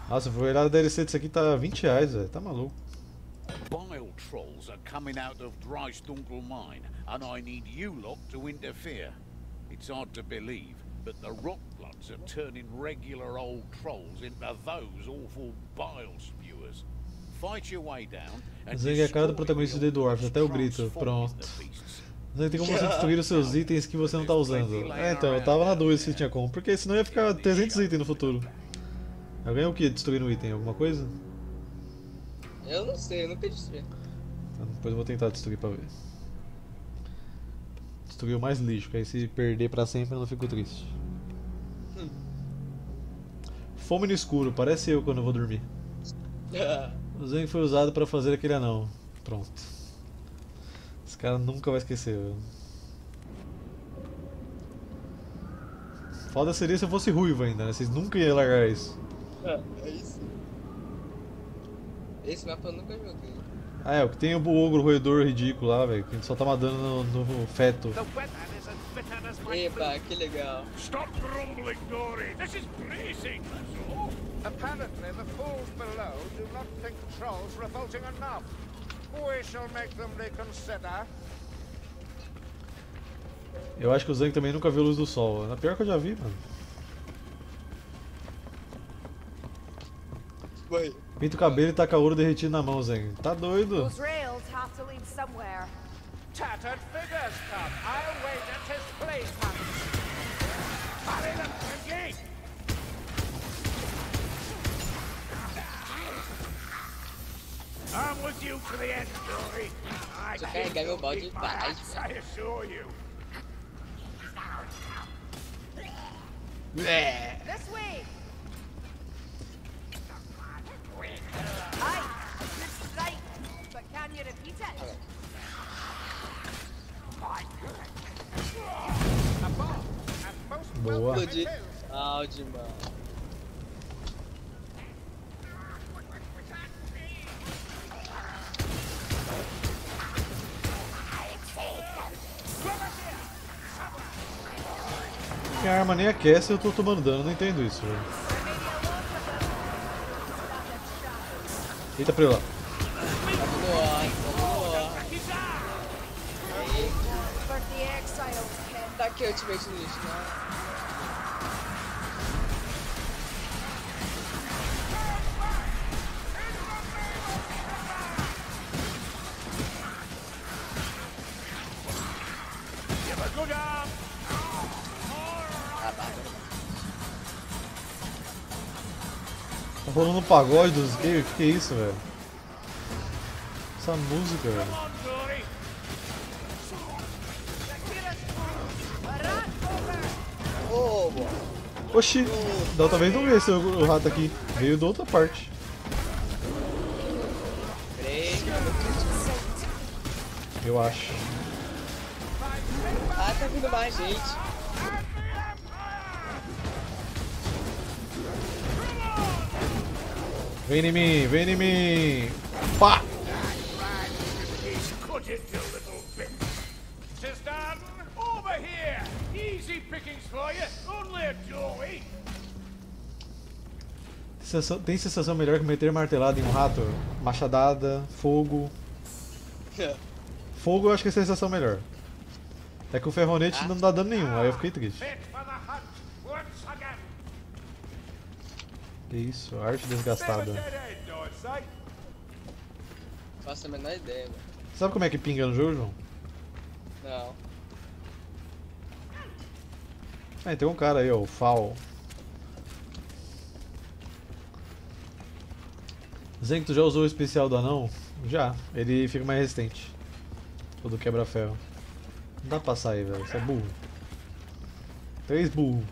Nossa, eu vou olhar a DLC disso aqui, tá R$20, velho. Tá maluco. Bile trolls are coming out of Dreistunkel mine, and I need you lot to interfere. It's hard to believe, but the Rockbloods are turning regular old trolls into those awful bile spewers. Fight your way down and Zang é a cara do protagonista de Dwarf, até o grito. Pronto. Zang, tem como você destruir os seus itens que você não tá usando. É, então, eu tava na dúvida se tinha como, porque senão ia ficar 300 itens no futuro. Eu ganhei o que destruir um item? Alguma coisa? Eu não sei, eu nunca destruí. Então, depois eu vou tentar destruir pra ver. Destruir o mais lixo, que aí se perder pra sempre eu não fico triste. Fome no escuro, parece eu quando eu vou dormir. O Zang foi usado pra fazer aquele anão. Pronto. Esse cara nunca vai esquecer, velho. Foda seria se eu fosse ruivo ainda, né? Vocês nunca iam largar isso. É isso. Esse mapa eu nunca joguei. Ah, é, o que tem o ogro roedor ridículo lá, velho. Que a gente só tá matando no feto. Epa, que legal. Stop grumbling, Dory. This is bracing, that's all. Apparently, the fools below do not think trolls revolting enough. We shall make them reconsider. Eu acho que o Zang também nunca viu a luz do sol. Na pior que eu já vi, mano. Vai. Pinta o cabelo e taca ouro derretido na mão, Zang. Tá doido? Those rails have to lead somewhere. Tattered figures come. I'll wait at his playpen. Parry them, Twinkie! I'm with you to the end, Dory. I Deixa eu carregar meu balde de paz. I assure you. This way! Aye, good strike, but can you repeat it? A bomb, and most Boa. welcome Explodi. it is. Balde, mano. Minha arma nem aquece e eu tô tomando dano. Não entendo isso, velho. Eita pra ele lá. Vamos no ar, vamos no ar. Aí, For the exiles, Ken. tá aqui o ultimate no lixo, né? Give a good arm. Ah, bárbaro. Tá rolando um pagode dos gays? O que é isso, velho? Essa música, velho. Come on, Dory. Ô, boa. Oxi, da outra vez não veio esse o rato aqui. Veio da outra parte. Peraí. Eu acho. Ah, tá vindo mais gente. Vem em mim, vem em mim. Pá! Cut it to little bits. Sister, over here. Easy pickings for you. Only a doorway. Tem sensação melhor que meter martelada em um rato? Machadada, fogo. Fogo eu acho que é a sensação melhor. É que o ferronete não dá dano nenhum, aí eu fiquei triste. Fit for the hunt once again. Que isso, arte Never desgastada. dead end, I'd say. Faço a menor ideia, mano. Sabe como é que pinga no jogo, João? Não. Ah, tem um cara aí, ó, o Fal. Zen, tu já usou o especial do anão? Já, ele fica mais resistente. O do quebra-ferro. Não dá pra passar aí, velho, você é burro. 3 burro.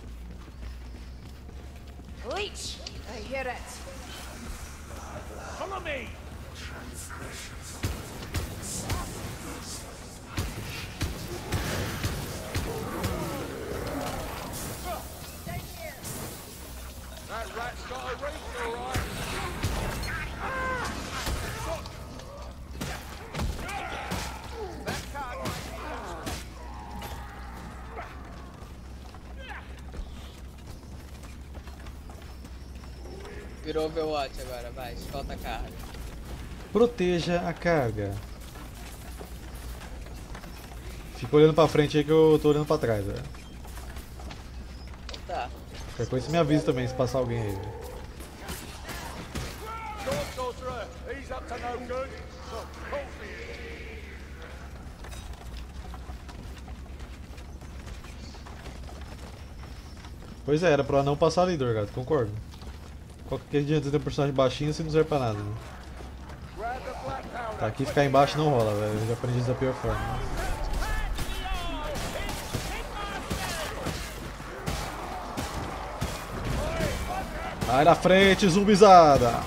Leech! I hear it. Follow me. That rat's got a reach, all right. That card. Virou Overwatch agora, vai, escolta a carga. Proteja a carga. Fica olhando pra frente aí que eu tô olhando pra trás, velho. Tá. Qualquer coisa você me avisa também se passar alguém aí, velho. Pois é, era pra não passar ali, Dorgato, concordo. Qual que adianta ter um personagem baixinho se não serve pra nada, né? Tá, aqui ficar embaixo não rola, velho. Eu já aprendi isso da pior forma. Vai na frente, zumbizada!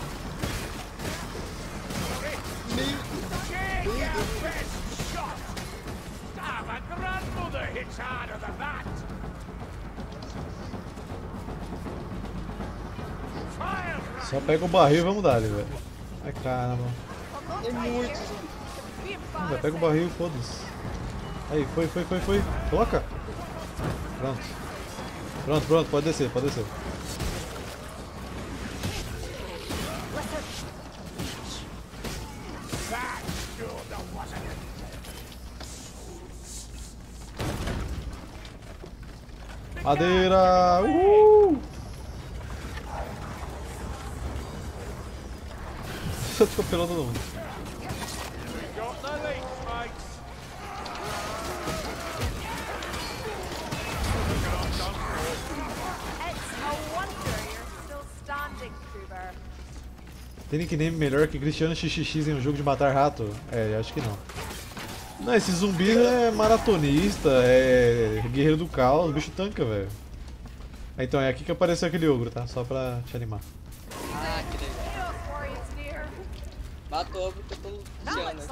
Só pega o barril e vamos dar ali, velho. Ai caramba. É muito zumbi. Vai, pega o barril e foda-se. Aí, foi. Coloca! Pronto, pode descer. Madeira! Só atropelou todo mundo. Tem nickname melhor que Cristiano XXX em um jogo de matar rato? É, acho que não. Não, esse zumbi é maratonista, é guerreiro do caos, o bicho tanca, velho. Então é aqui que apareceu aquele ogro, tá? Só pra te animar. Ah, que legal. Matou o ogro que eu tô luteando.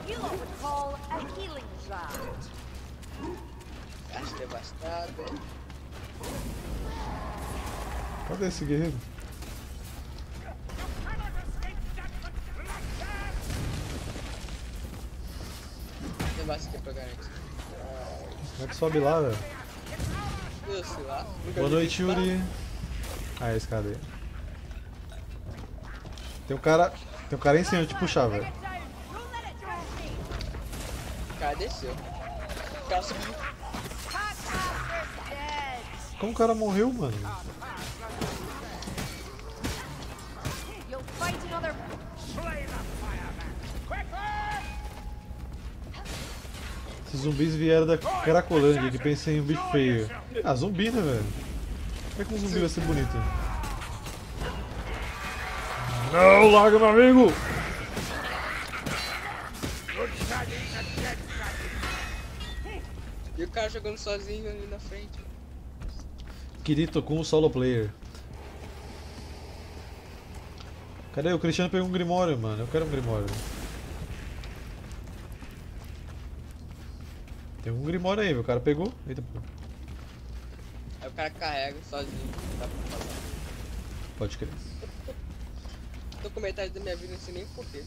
Acho devastado. Cadê esse guerreiro? Devastado aqui pra garantir. Como é que sobe lá, velho? Eu sei lá. Boa noite, Yuri. Ah, esse cara aí. Tem um cara em cima de te puxar, velho. O cara desceu. O cara subiu. Como o cara morreu, mano? Esses zumbis vieram da Cracolândia, que pensei em um bicho feio. Ah, zumbi, né, velho? Como é que um zumbi vai ser bonito? Não, larga, meu amigo! E o cara jogando sozinho ali na frente. Kirito com o solo player. Cadê? O Cristiano pegou um Grimório, mano. Eu quero um Grimório. Tem um Grimório aí, o cara pegou. Eita, pô. Aí o cara carrega sozinho. Dá pra passar. Pode crer. Tô com metade da minha vida, não sei nem porquê.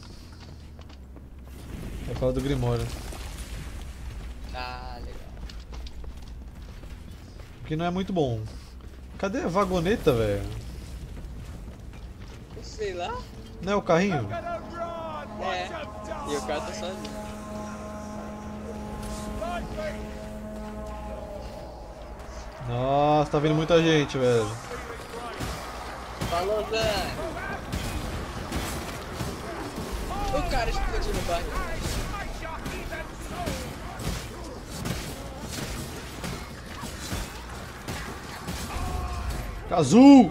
Eu falo do Grimório. Ah, legal. Que não é muito bom. Cadê a vagoneta, velho? Sei lá. Não é o carrinho? É. E o cara tá sozinho. Nossa, tá vindo muita gente, velho. Falou, Zé. O cara explodiu no barril. Azul!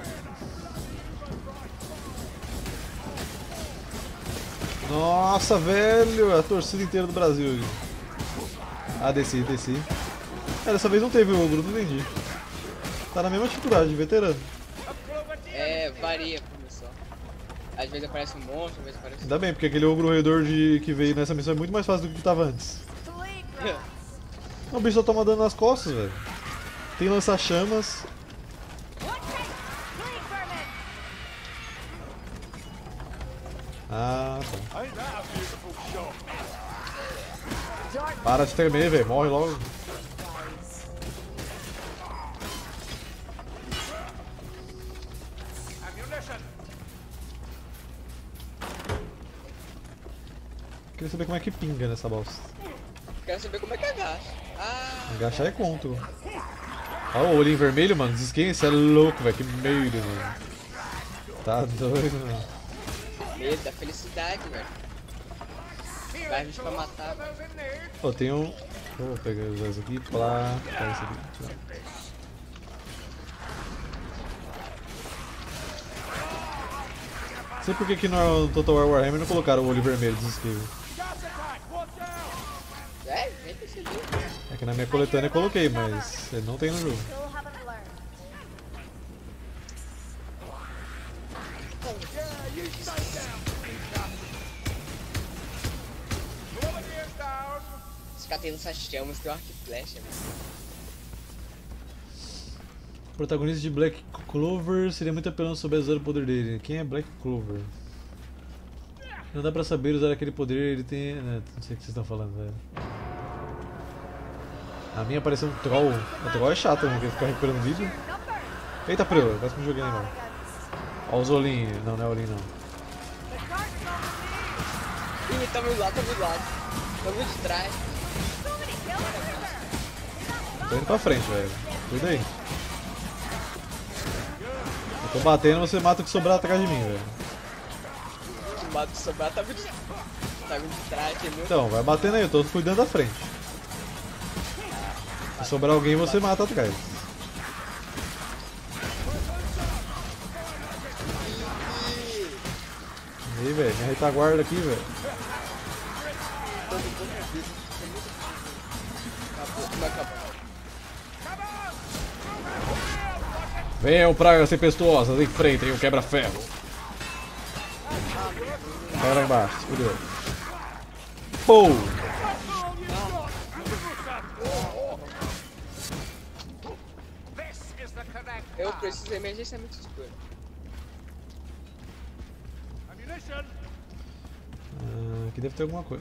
Nossa, velho! A torcida inteira do Brasil aqui. Ah, desci. É, dessa vez não teve o ogro, não entendi. Tá na mesma dificuldade, veterano. É, varia por missão. Às vezes aparece um monstro, às vezes aparece Ainda bem, porque aquele ogro roedor que veio nessa missão é muito mais fácil do que tava antes. O bicho só toma dano nas costas, velho. Tem lança-chamas. Ah, tá. Para de tremer, velho. Morre logo. Queria saber como é que pinga nessa bosta. Quero saber como é que agacha. Ah, Agachar é conto. Olha o olhinho vermelho, mano. Desesquece, você é louco, velho. Que medo, mano. Tá doido, mano. medo da felicidade, velho. Vai vir pra matar, velho. Pô, tem um. Vou pegar os dois aqui, plá. Pega esse aqui. Tchau. Não sei por que no Total War Warhammer não colocaram o olho vermelho dos esquivos. É, nem percebi. É que na minha coletânea eu coloquei, mas ele não tem no jogo. Still haven't learned. Esse cara tem lanças chamas, tem um arco e flecha, velho. O protagonista de Black Clover seria muito apelão sobre usar o poder dele. Quem é Black Clover? Não dá pra saber usar aquele poder, ele tem. Não sei o que vocês estão falando, velho. A minha apareceu um troll. O troll é chato, né? Que ele fica recuperando vídeo. Eita, preu, quase que me joguei aí, mano. Ó os olhinhos. Não, não é olhinho não. Ih, tamo do lado. Tamo de trás. Tô indo pra frente, velho. Cuida aí. Eu tô batendo, você mata o que sobrar atrás de mim, velho. O mato de sobrar tava de trás, entendeu? Então, vai batendo aí, eu tô cuidando da frente. Se sobrar alguém, você mata atrás. E aí, velho, minha retaguarda aqui, velho. Acabou. Venham pragas tempestuosas, enfrentem o quebra-ferro. Vai lá embaixo, se fudeu. Pou! Eu preciso emergencialmente de cura. Aqui deve ter alguma coisa.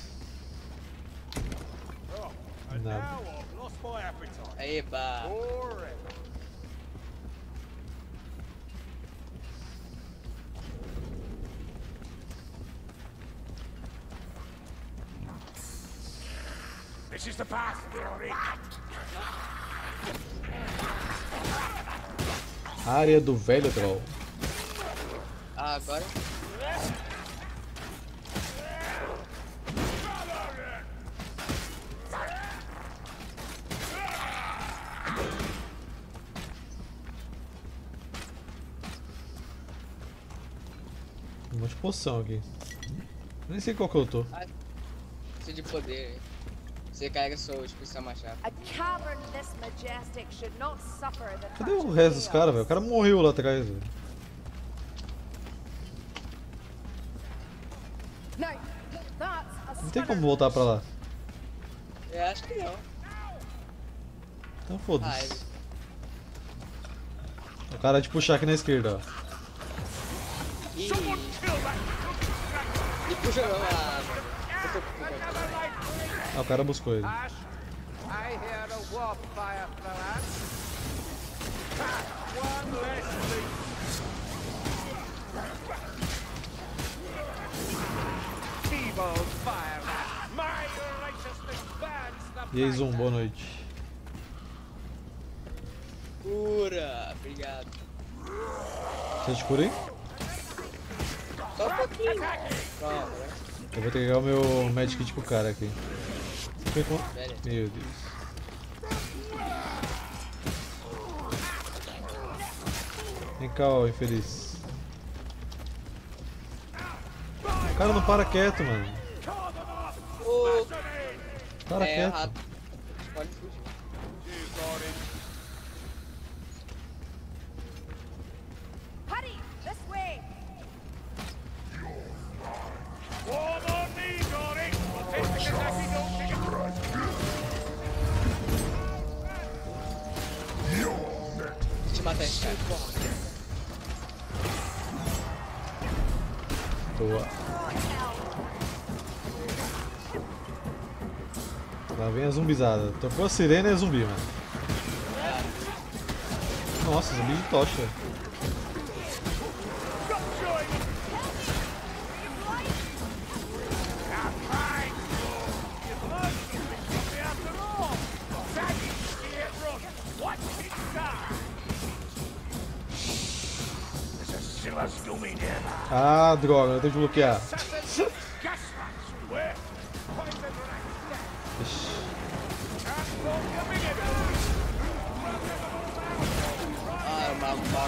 Nada. Eba. This is the path, Rory. Área do velho troll. Ah, agora. Um monte de poção aqui. Nem sei qual que eu tô. Preciso de poder, hein? Você carrega seu especial machado. A cavern this majestic should not suffer the Cadê touch o of resto dos chaos. caras, velho? O cara morreu lá atrás, velho. No, that's a Não tem como stunner. voltar pra lá. Eu acho que não. Então Ah, foda-se. ele... O cara de puxar aqui na esquerda, ó. E puxa não, eu tô com Ah, o cara buscou ele. Ash, I hear a war fire throughout. One less leak. Evil fire. My righteousness burns the E aí, Zoom, boa noite. cura. Obrigado. Você te cura aí? Só um pouquinho. Pronto, né? Eu vou ter que pegar o meu Magic Kit pro cara aqui. Foi com... Beleza. Meu Deus. Vem cá, ó, infeliz. O cara não para quieto, mano. Ô, Para quieto. rato. Pode fugir. Hurry, this way. Warm on me, Dory. Take the attack, don't take it. Deixa eu matar esse cara. Boa. Lá vem a zumbizada. Tocou a sirene e é zumbi, mano. Nossa, zumbi de tocha. Ah, droga, eu tenho que bloquear. Ixi. Ah, o mago.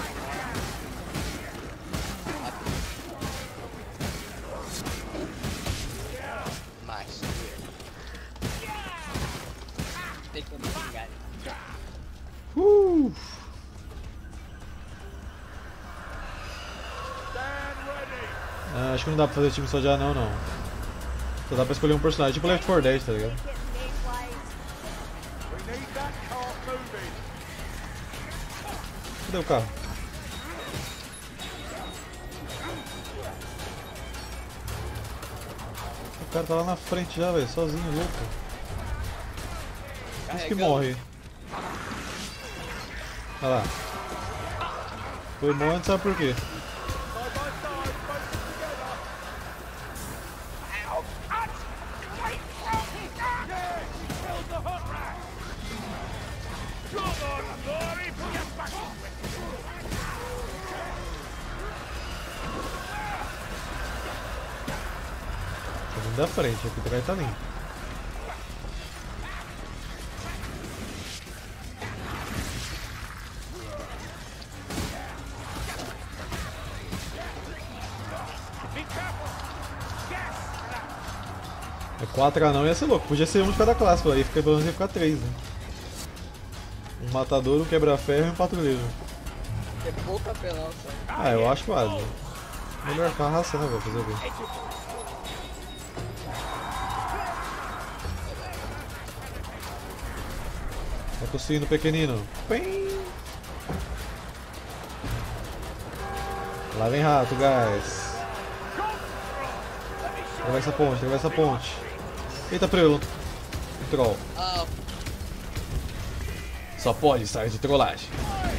Mais. Tem como xingar. Ah, acho que não dá pra fazer time só de anão, não. Só dá pra escolher um personagem, tipo Left 4 Dead, tá ligado? Cadê o carro? O cara tá lá na frente já, velho, sozinho, louco. Isso que morre. Olha lá. Foi bom, não sabe por quê. Tá vindo da frente, aqui o cara tá limpo. É 4 anão ia ser louco, podia ser um de cada classe, aí pelo menos ia ficar 3, né? Um matador, um quebra-ferro e um patrulheiro. É pouco apelão só. Ah, eu acho válido. Melhor com a raça, né, velho? Fazer o quê? Vai tossindo, pequenino. Pim! Lá vem rato, guys. Atravessa essa ponte. Eita, prelo. Um troll. Ah, Só pode sair de trollagem.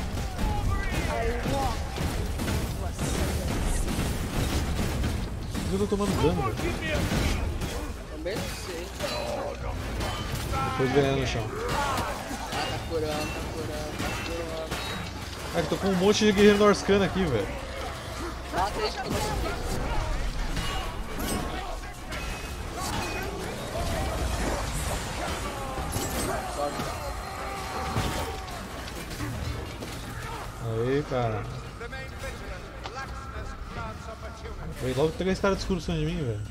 Eu tô tomando dano, velho. também não sei. Depois veneno no chão. Ah, tá curando. Cara, tô com um monte de guerreiro Norscan aqui, velho. Ah, tem gente que não sei. Aí, cara. Veio logo 3 caras discursando de mim, velho.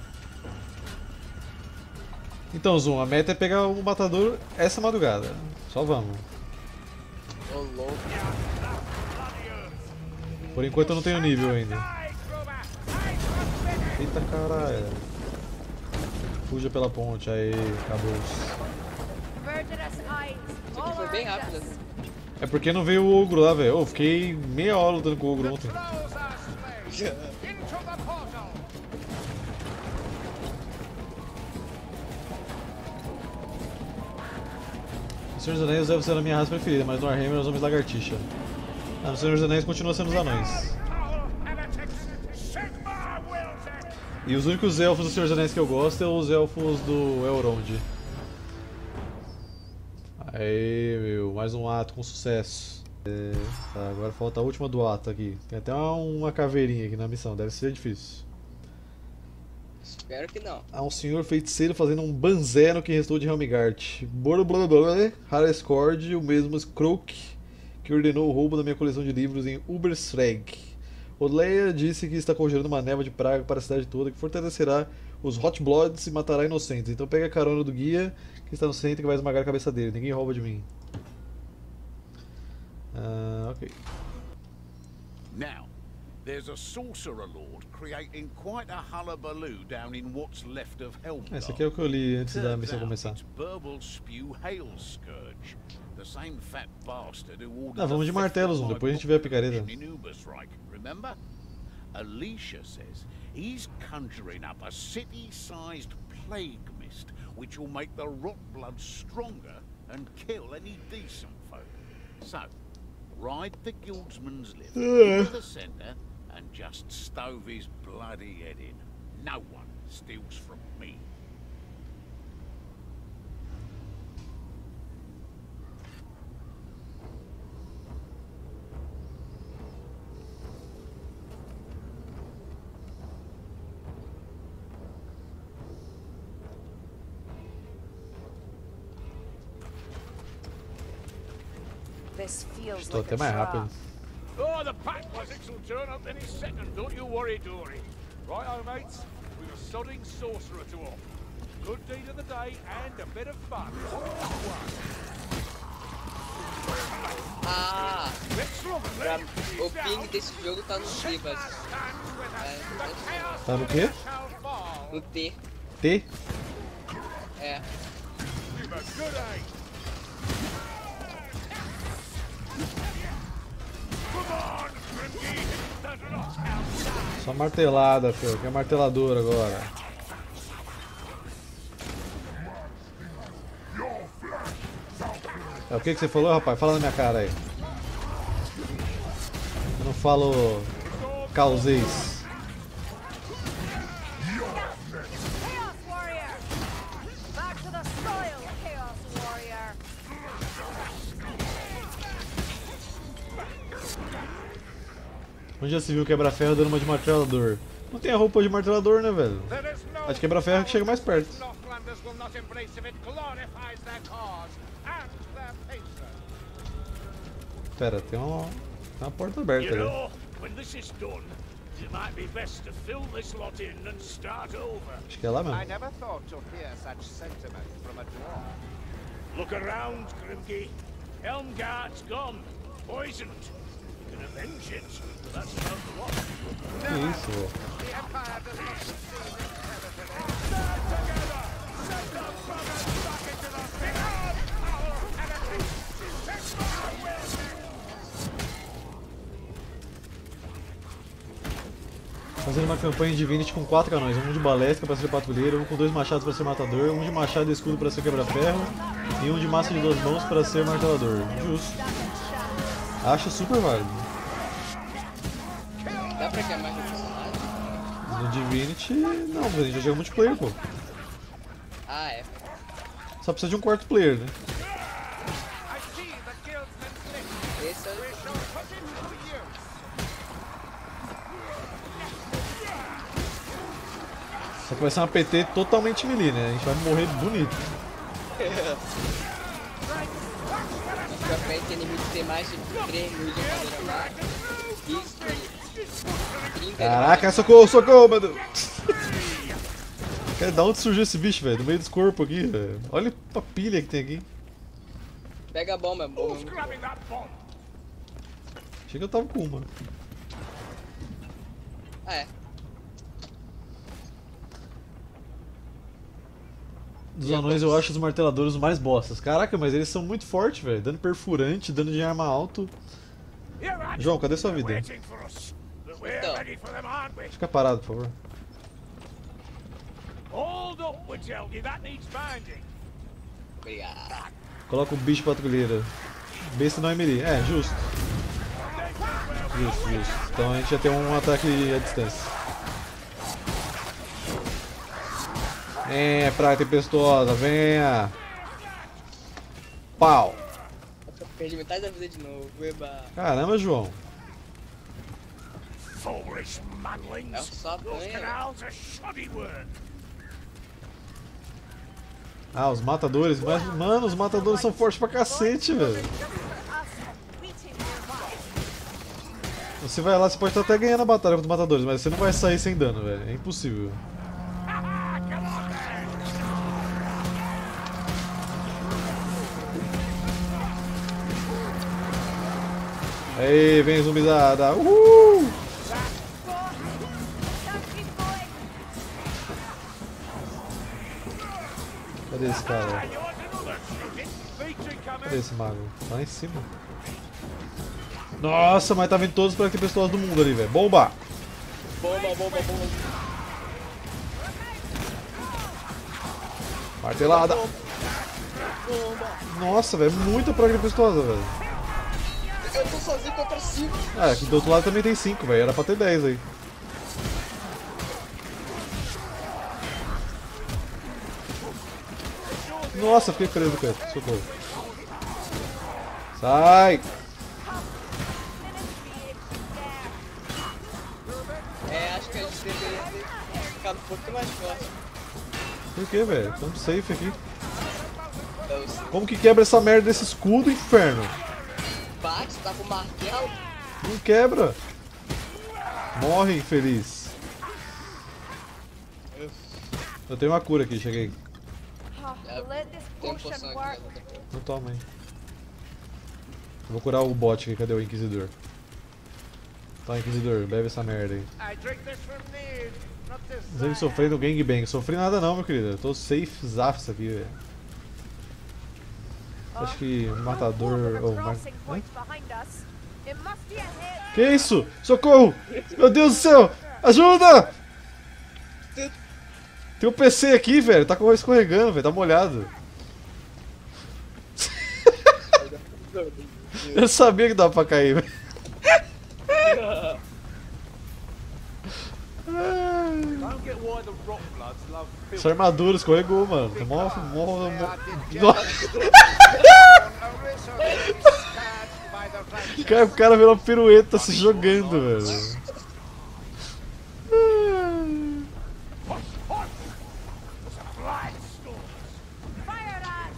Então, Zoom, a meta é pegar o matador essa madrugada. Só vamos. Ô, louco. Por enquanto eu não tenho nível ainda. Eita caralho. Fuja pela ponte, aí, acabou. Isso aqui foi bem rápido. Né? É porque não veio o ogro lá, velho. Eu fiquei meia hora lutando com o ogro ontem. No Senhor dos Anéis deve ser a minha raça preferida, mas no Warhammer os homens lagartixa. Ah, no Senhor dos Anéis continua sendo os anões. E os únicos elfos do Senhor dos Anéis que eu gosto são os elfos do Elrond. Aê, meu, mais um ato com sucesso. Tá, agora falta a última do ato aqui. Tem até uma caveirinha aqui na missão, deve ser difícil. Espero que não. Há um senhor feiticeiro fazendo um banzé no que restou de Helmgart. Harescord, o mesmo Skroak que ordenou o roubo da minha coleção de livros em Ubersreg. Odleia disse que está conjurando uma névoa de praga para a cidade toda que fortalecerá os Hotbloods e matará inocentes. Então pega a carona do guia que está no centro que vai esmagar a cabeça dele. Ninguém rouba de mim. Ok. Now, there's a sorcerer lord creating quite a hullabaloo down in what's left of Helmgard. Esse aqui é o que eu li antes da missão começar. It's Burblespew Hailscourge, the same fat bastard who ordered Ah, vamos de martelos, depois a gente vê a picareta. Remember? Alicia says he's conjuring up a city-sized plague mist which will make the Rotblood stronger and kill any decent folk. So, ride the guildsman's lift into the centre and just stove his bloody head in. No one steals from me. This feels Estou like até a mais trap. rápido. Oh, the pack classics will turn up any second, don't you worry, Dory. Right, mates, we've a sodding sorcerer to off. Good deed of the day and a bit of fun. Ah, Excellent. o ping desse jogo tá no Chivas. Tá no quê? No T. T? É. Give a good aim. Come on, Grimby. There's lots outside. Só martelada, filho. Que é martelador agora. É, o que você falou, rapaz? Fala na minha cara aí. Eu não falo causês. Chaos Warrior! Back to the soil, Chaos Warrior! Onde já se viu quebra-ferro dando uma de martelador? Não tem a roupa de martelador, né, velho? There is no A de quebra-ferro que chega mais perto. Northlanders will not embrace if it glorifies their cause and their pacer. Pera, tem uma porta aberta You ali. know, when this is done, it might be best to fill this lot in and start over. Acho que é lá I mesmo. never thought to hear such sentiment from a dwarf. Look around, Grimgy. Helmgart's gone, poisoned. We can avenge it. That's about the lot. Que isso, velho? The Empire does not succeed in territory. Stand together! Send the buggers back into the beyond our heritage! Take my will! Fazendo uma campanha de Divinity com 4 canões. Um de balestra para ser patrulheiro, um com 2 machados para ser matador, um de machado e escudo para ser quebra-ferro e um de massa de 2 mãos para ser martelador. Justo. Acho super válido. Dá pra criar mais um personagem? No Divinity, não, mas a gente já joga multiplayer, pô. Ah, é. Só precisa de um quarto player, né? I see the guildsman's list. Esse é We o... shall put it to use. Só que vai ser uma PT totalmente melee, né? A gente vai morrer bonito. Pra frente, inimigo tem mais de 3 mil de madeira lá. Isso, 30 Caraca, socorro, socorro, meu Deus! Cara, da onde surgiu esse bicho, velho? No meio dos corpos aqui, velho. Olha a pilha que tem aqui. Pega a bomba, bomba. Who's grabbing that bomb? Achei que eu tava com uma. Ah, é. Dos anões eu acho os marteladores os mais bostas. Caraca, mas eles são muito fortes, velho. Dano perfurante, dano de arma alto. João, cadê sua vida? Waiting for us. But we're Então. ready for them, aren't we? Fica parado, por favor. Hold up, we tell you. That needs binding. Obrigado. Coloca o bicho patrulheira. Besta não é melee. É, justo. Justo, justo. Então a gente já tem um ataque à distância. É, praia tempestuosa, venha! Pau! Eu perdi metade da vida de novo. Eba. Caramba, João. Foolish É manlings. só Those apanha. canals are shoddy work. Ah, os matadores. Mas, mano, os matadores são fortes pra cacete, velho. Você vai lá, você pode estar até ganhando a batalha contra os matadores, mas você não vai sair sem dano, velho. É impossível. Aí, vem zumbizada. Uhul! Cadê esse cara? Cadê esse mago? Tá lá em cima. Nossa, mas tá vindo todos para que pessoas do mundo ali, velho. Bomba! Bomba, bomba, bomba. Martelada! Bomba. Nossa, velho, muita praga pestosa, velho. Eu tô sozinho contra 5. Ah, aqui do outro lado também tem 5, velho. Era pra ter 10 aí. Nossa, fiquei preso, cara. Socorro. Sai! É, acho que a gente deveria ter ficado um pouquinho mais forte. Por que, velho? Estamos safe aqui. Então, Como que quebra essa merda desse escudo, inferno? você tá com o martelo? Não quebra. Morre, infeliz. Eu tenho uma cura aqui, cheguei. Let this Tem potion poção work. aqui. Não toma aí. Vou curar o bot aqui, cadê o Inquisidor? Tá, Inquisidor, bebe essa merda aí. I drink this from need, not Inclusive desire. sofrendo gangbang. Sofri nada não, meu querido. Eu tô safe zafs aqui, velho. Acho que o matador. Oh, Crossing point behind us. It must be ahead. que isso? Socorro! Meu Deus do céu! Ajuda! Tem um PC aqui, velho. Tá escorregando, velho. Tá molhado. Eu sabia que dava pra cair, velho. Essa armadura escorregou, mano. Tem mó. Cara, o cara virou uma pirueta se jogando, velho. Fire that!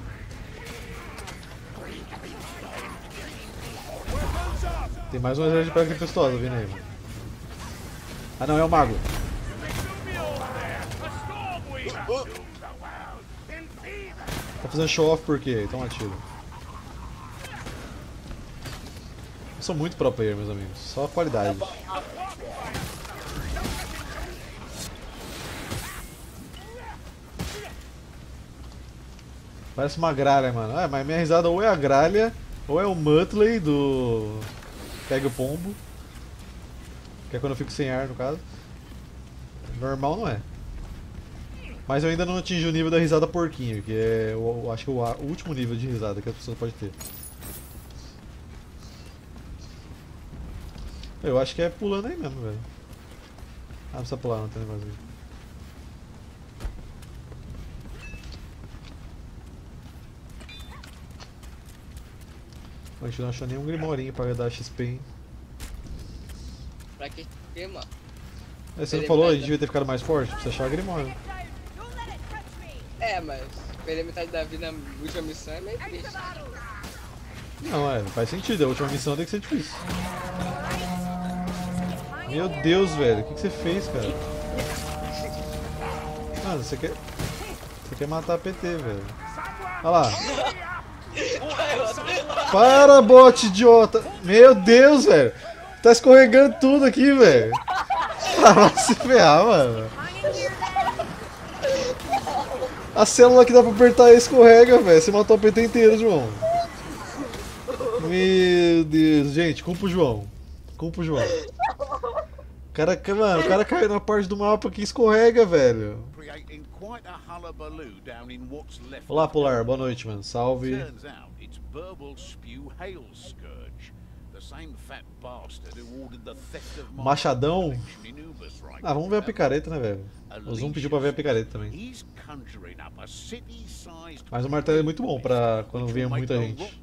Tem mais um exército de pedra tempestuosa vindo aí, mano. Ah não, é o mago. Tá fazendo show off por quê? Então atira. Eu sou muito pro player, meus amigos. Só qualidade. Parece uma gralha, mano. Ah, mas minha risada ou é a gralha, ou é o Muttley do Pega o Pombo. Que é quando eu fico sem ar, no caso. Normal não é. Mas eu ainda não atingi o nível da risada porquinho, que é, eu acho que o último nível de risada que a pessoa pode ter. Eu acho que é pulando aí mesmo, velho. Ah, não precisa pular, não tem negócio aí. A gente não achou nenhum grimorinho pra dar XP, hein? Pra que mano? Aí você não falou, a gente devia ter ficado mais forte? Precisa achar grimório. Don't let it touch me. É, mas perder metade da vida na última missão é meio triste. Não, não faz sentido, a última missão tem que ser difícil. Meu Deus, velho, o que você fez, cara? Mano, você quer matar a PT, velho. Olha lá. Para, bot idiota! Meu Deus, velho! Tá escorregando tudo aqui, velho! Ah, vai se ferrar, mano! A célula que dá pra apertar aí escorrega, velho! Você matou o PT inteiro, João! Meu Deus, gente, culpa o João! Culpa o João! Mano, o cara caiu na parte do mapa que escorrega, velho! Olá, Polar, boa noite, mano. Salve! Machadão? Ah, vamos ver a picareta, né, velho? O Zoom pediu pra ver a picareta também. Mas o martelo é muito bom pra quando vem muita gente.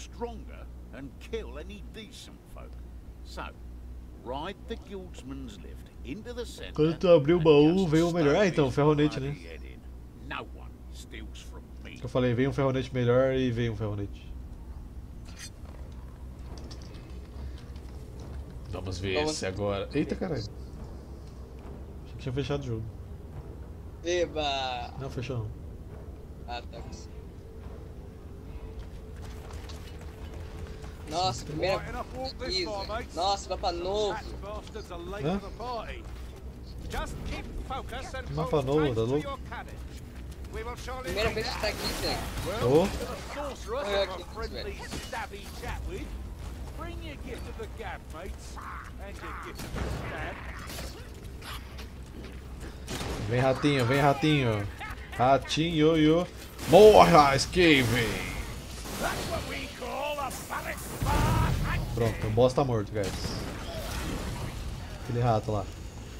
Quando tu abrir o baú, vem o melhor. Ah, então, ferronete, né? Eu falei, vem um ferronete melhor e veio um ferronete. Vamos ver se agora... Eita, caralho. Achei que tinha fechado o jogo. Eba! Não, fechou não. Ah, tá. Nossa, primeira... Isso. Nossa, mapa novo. Hã? Mapa novo, tá louco? Primeira vez que tá aqui, velho. Oh. Olha aqui, velho. Vem, ratinho, vem, ratinho. Ratinho, yo. Morra, Skaven! Pronto, o boss tá morto, guys. Aquele rato lá.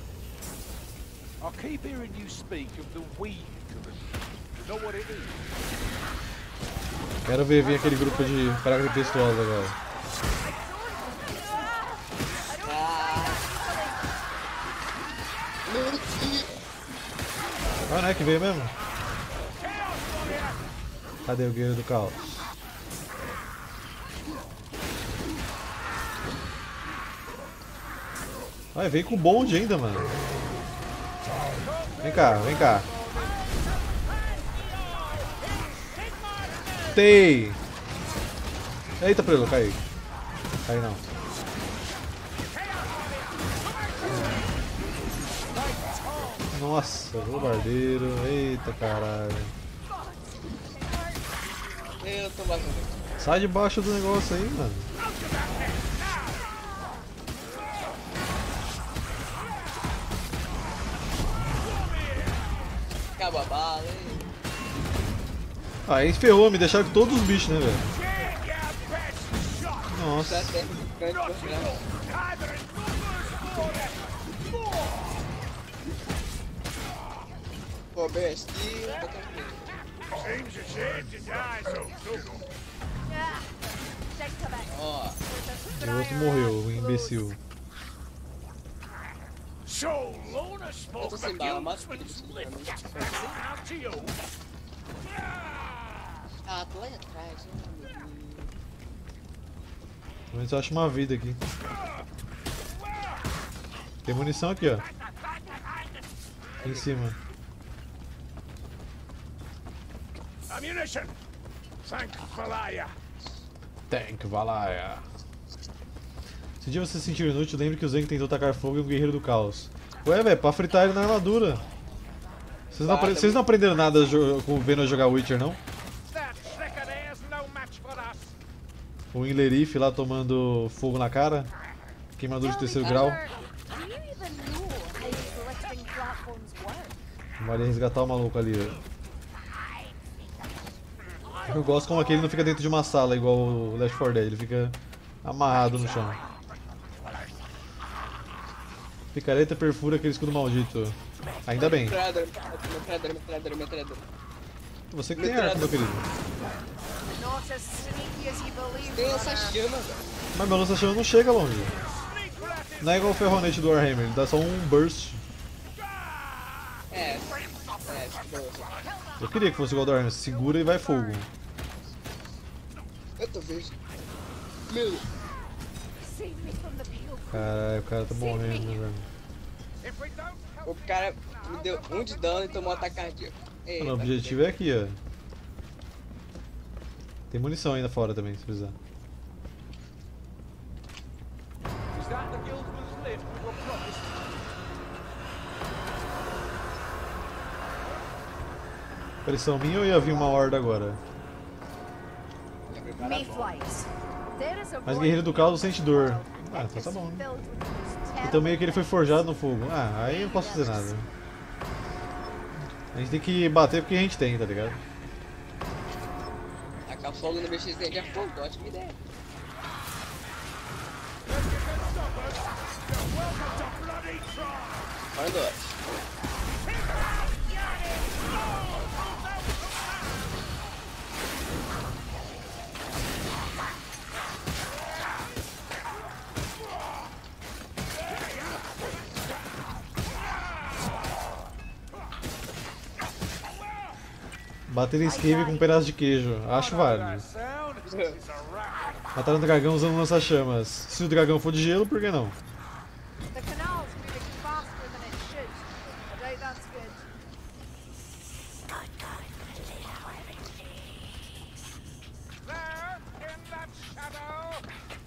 Quero ver vir aquele grupo de praga tempestuosa agora. Ah, não é que veio mesmo? Cadê o guerreiro do caos? Vai, vem com o bonde ainda, mano. Vem cá, vem cá. Tei! Eita, prelo, cai. Cai não. Nossa, bombardeiro. Eita, caralho. Eu tô vazando. Sai de baixo do negócio aí, mano. Acaba a bala, hein? Aí ferrou, me deixaram com todos os bichos, né, velho? Nossa. Já tem grande programa. Pô, BST, tá tranquilo. Seems a shame to die so soon. Yeah. Sick of it. Ó, There's a O outro scryer morreu, o close. imbecil. So Lona spoke tô of sem bala, mata Guildsman's tudo. lift. Out to you. ah, tô lá atrás, né? Pelo menos eu acho uma vida aqui. Tem munição aqui, ó. Aqui em cima. Ammunition. Thank Valaya. Tank Valaya. Se um dia você se sentir inútil, lembre que o Zen tentou tacar fogo em um guerreiro do caos. Ué, velho, pra fritar ele na armadura. Vocês não aprenderam nada vendo eu jogar Witcher, não? That slicker there's no match for us. O Inlerif lá tomando fogo na cara. Queimadura de terceiro grau. Do you even know how these lifting platforms work? Vai resgatar o maluco ali, ó. Eu gosto como aquele não fica dentro de uma sala igual o Left 4 Dead, ele fica amarrado no chão. Picareta perfura aquele escudo maldito. Ainda bem. Metralhadora. Você que tem arco, meu querido. Not as sneaky as you believe. Tem essa brother. chama, velho. Mas meu lança-chama não chega longe. Não é igual o ferronete do Warhammer, ele dá só um burst. Eu queria que fosse igual ao do Warhammer, segura e vai fogo. Eu tô vendo. Meu, Save me from the pale. Caralho, o cara tá morrendo, né, velho. If we don't help o cara me deu 1 de dano e tomou um ataque cardíaco. Eita, Mano, o objetivo é aqui, ó. Tem munição ainda fora também, se precisar. Is that the Guildsman's lift we were promised? Pressão minha ou ia vir uma horda agora? Mayflies. There is a Mas void guerreiro do caos beyond sente dor. this Ah, world. então tá bom, né? Filled with those Então meio que ele foi terrible forjado no fogo. Ah, aí eu não posso fazer nada. A gente tem que bater porque a gente tem, tá ligado? Tacar fogo no BX de fogo, ótima ideia. Mandou. Bater em esquive com um pedaço de queijo. Acho válido. Mataram o dragão usando um lança-chamas. Se o dragão for de gelo, por que não? The canal's moving faster than it should. I doubt that's good. there in that shadow.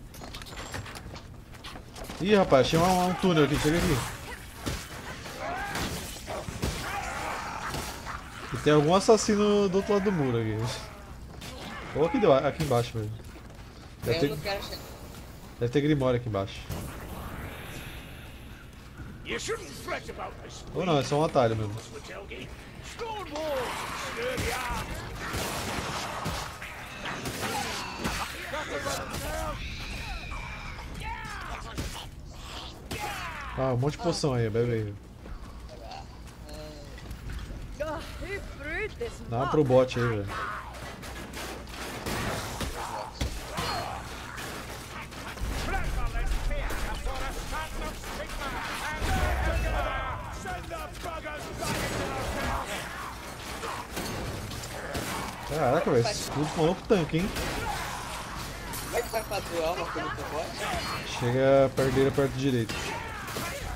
Ih, rapaz, tinha um túnel aqui, chega aqui. E tem algum assassino do outro lado do muro aqui. Ou aqui embaixo mesmo. Eu não quero chegar. Deve ter Grimório aqui embaixo. You shouldn't fret about this. Ou não, é só um atalho mesmo. Swetelgi. Stone walls and sturdy arms. Ah, um monte de poção aí, bebe aí. Who brewed this Dá uma muck? pro bot aí, velho. Caraca, velho, esse escudo falou pro tanque, hein? Como é que vai pra tua alma quando tu pode? Chega perto dele, perto direito.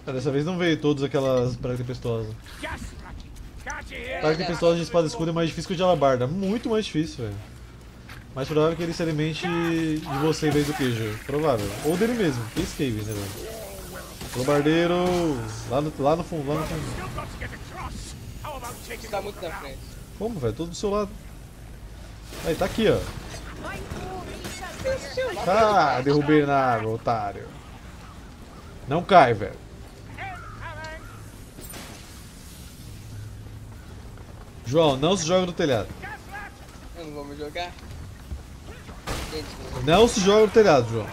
Dessa vez não veio todas aquelas pragas tempestuosas. Praga tempestuosa de espada e escudo é mais difícil que o de alabarda. Muito mais difícil, velho. Mais provável que ele se alimente de você em vez do queijo. Provável. Ou dele mesmo. Que escape, né, velho? Alabardeiro! Lá no fundo, lá no fundo. Você tá muito na frente. Como, velho? Todo do seu lado. Aí, tá aqui, ó. Ah, derrubei na água, otário. Não cai, velho. João, não se joga do telhado. Eu não vou me jogar. Gente, Não se joga do telhado, João.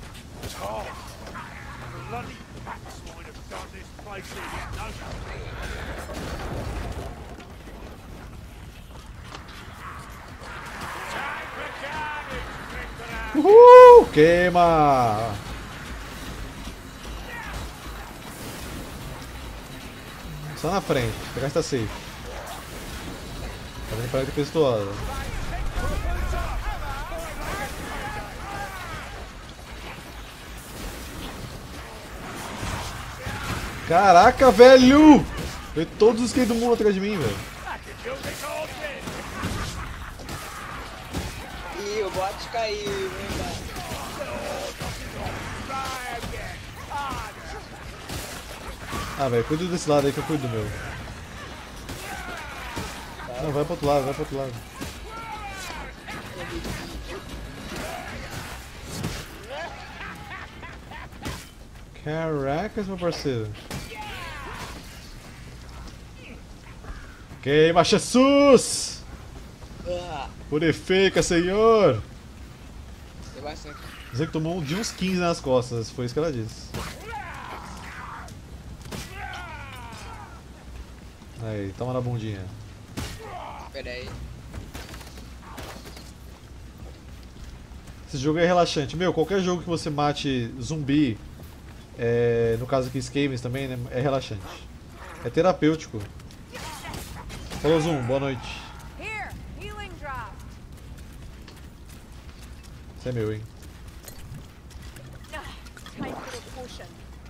Uhul! Queima! Só na frente, pegar está safe. Tá vendo praga tempestuosa. Caraca, velho! Veio todos os skates do mundo atrás de mim, velho. Ih, o bot caiu, hein, Ah, velho, cuida desse lado aí que eu cuido do meu. Não, vai pro outro lado, vai pro outro lado. Caracas, meu parceiro. Queima, Jesus! Purifica, Senhor! Tem bastante. Dizer que tomou de uns 15 nas costas, foi isso que ela disse. Aí, toma na bundinha. Pera aí. Esse jogo é relaxante. Meu, qualquer jogo que você mate zumbi, no caso aqui Skavens também, né, é relaxante. É terapêutico. Falou, Zoom, boa noite. Here, healing drop. Esse é meu, hein. Time for a potion.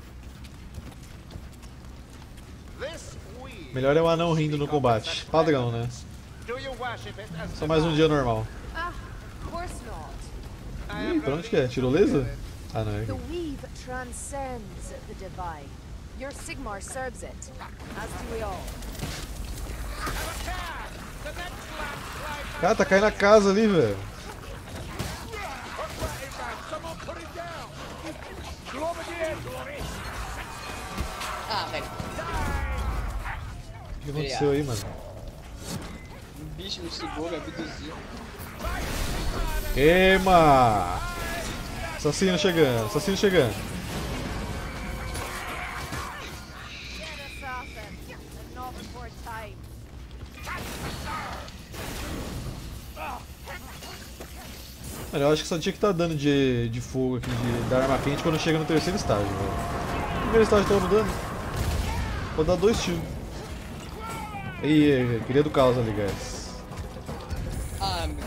This weed. Melhor é o anão rindo no combate. Padrão, né? Do you worship it as Só mais um dia normal. Ah, of course not. Ih, pra onde que é? Tirolesa? Ah, não, é The aqui. weave transcends the divine. Your Sigmar serves it, as do we all. Cara, tá caindo a casa ali, velho. Ah, velho. O que aconteceu aí, mano? Um bicho me sugou, me abduziu. Queima! Assassino chegando, assassino chegando. Get us off them, and not before time. Mano, eu acho que só tinha que estar dando de fogo aqui, da arma quente quando chega no terceiro estágio, velho. No primeiro estágio tava mudando. Vou dar 2 tiros. Ih, queria do caos ali, guys. Ah, meu.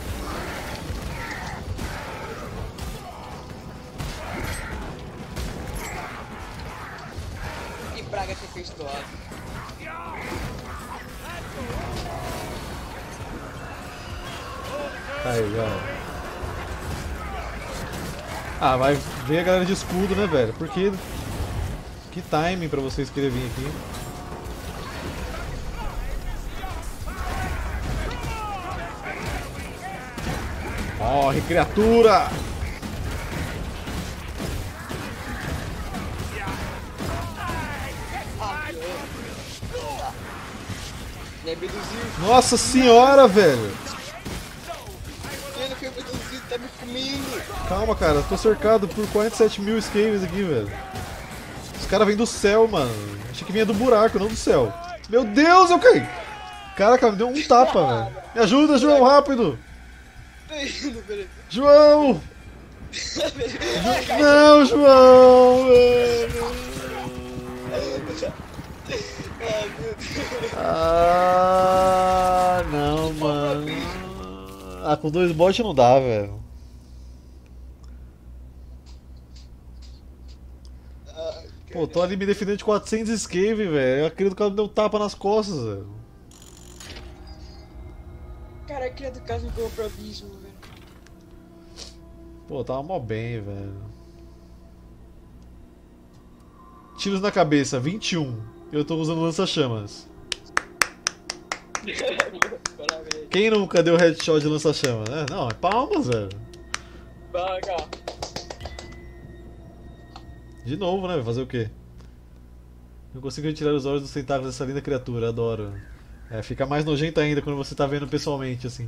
Que praga tempestuosa. Aí, já. Ah, vai ver a galera de escudo, né, velho? Porque... Que timing pra vocês querem vir aqui. Morre, criatura! Me abduziu. Nossa senhora, velho! Ele foi abduzido, tá me comendo. Calma, cara, eu tô cercado por 47 mil Skavens aqui, velho. Os caras vêm do céu, mano. Achei que vinha do buraco, não do céu. Meu Deus, eu caí! Caraca, me deu um tapa, velho. Me ajuda, João, rápido! João! Não, João! Ah, não, mano. Ah, com 2 bots não dá, velho. Pô, tô ali me defendendo de 400 escape, velho. Eu acredito que ela me deu um tapa nas costas, velho. Cara, aquele do caso me pro abismo, velho. Pô, tava mó bem, velho. Tiros na cabeça, 21. Eu tô usando lança-chamas. Parabéns. Quem nunca deu headshot de lança-chamas, né? Não, é palmas, velho. Vaga. De novo, né? Vai fazer o quê? Não consigo retirar os olhos dos tentáculos dessa linda criatura, adoro. É, fica mais nojento ainda quando você tá vendo pessoalmente, assim.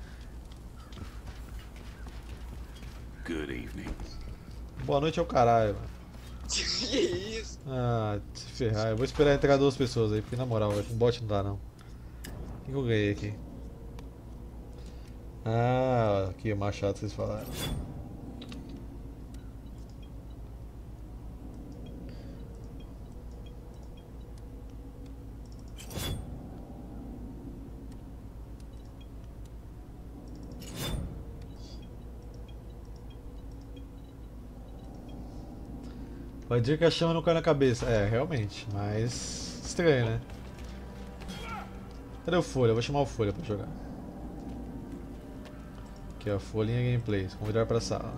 Good evening. Boa noite ao caralho, mano. Que isso? Ah, se ferrar. Eu vou esperar entregar 2 pessoas aí, porque na moral, com bot não dá não. O que eu ganhei aqui? Ah, aqui o machado vocês falaram. Vai dizer que a chama não cai na cabeça. É, realmente, mas estranho, né? Cadê o Folha? Eu vou chamar o Folha pra jogar. Aqui ó, Folhinha Gameplays, convidar pra sala.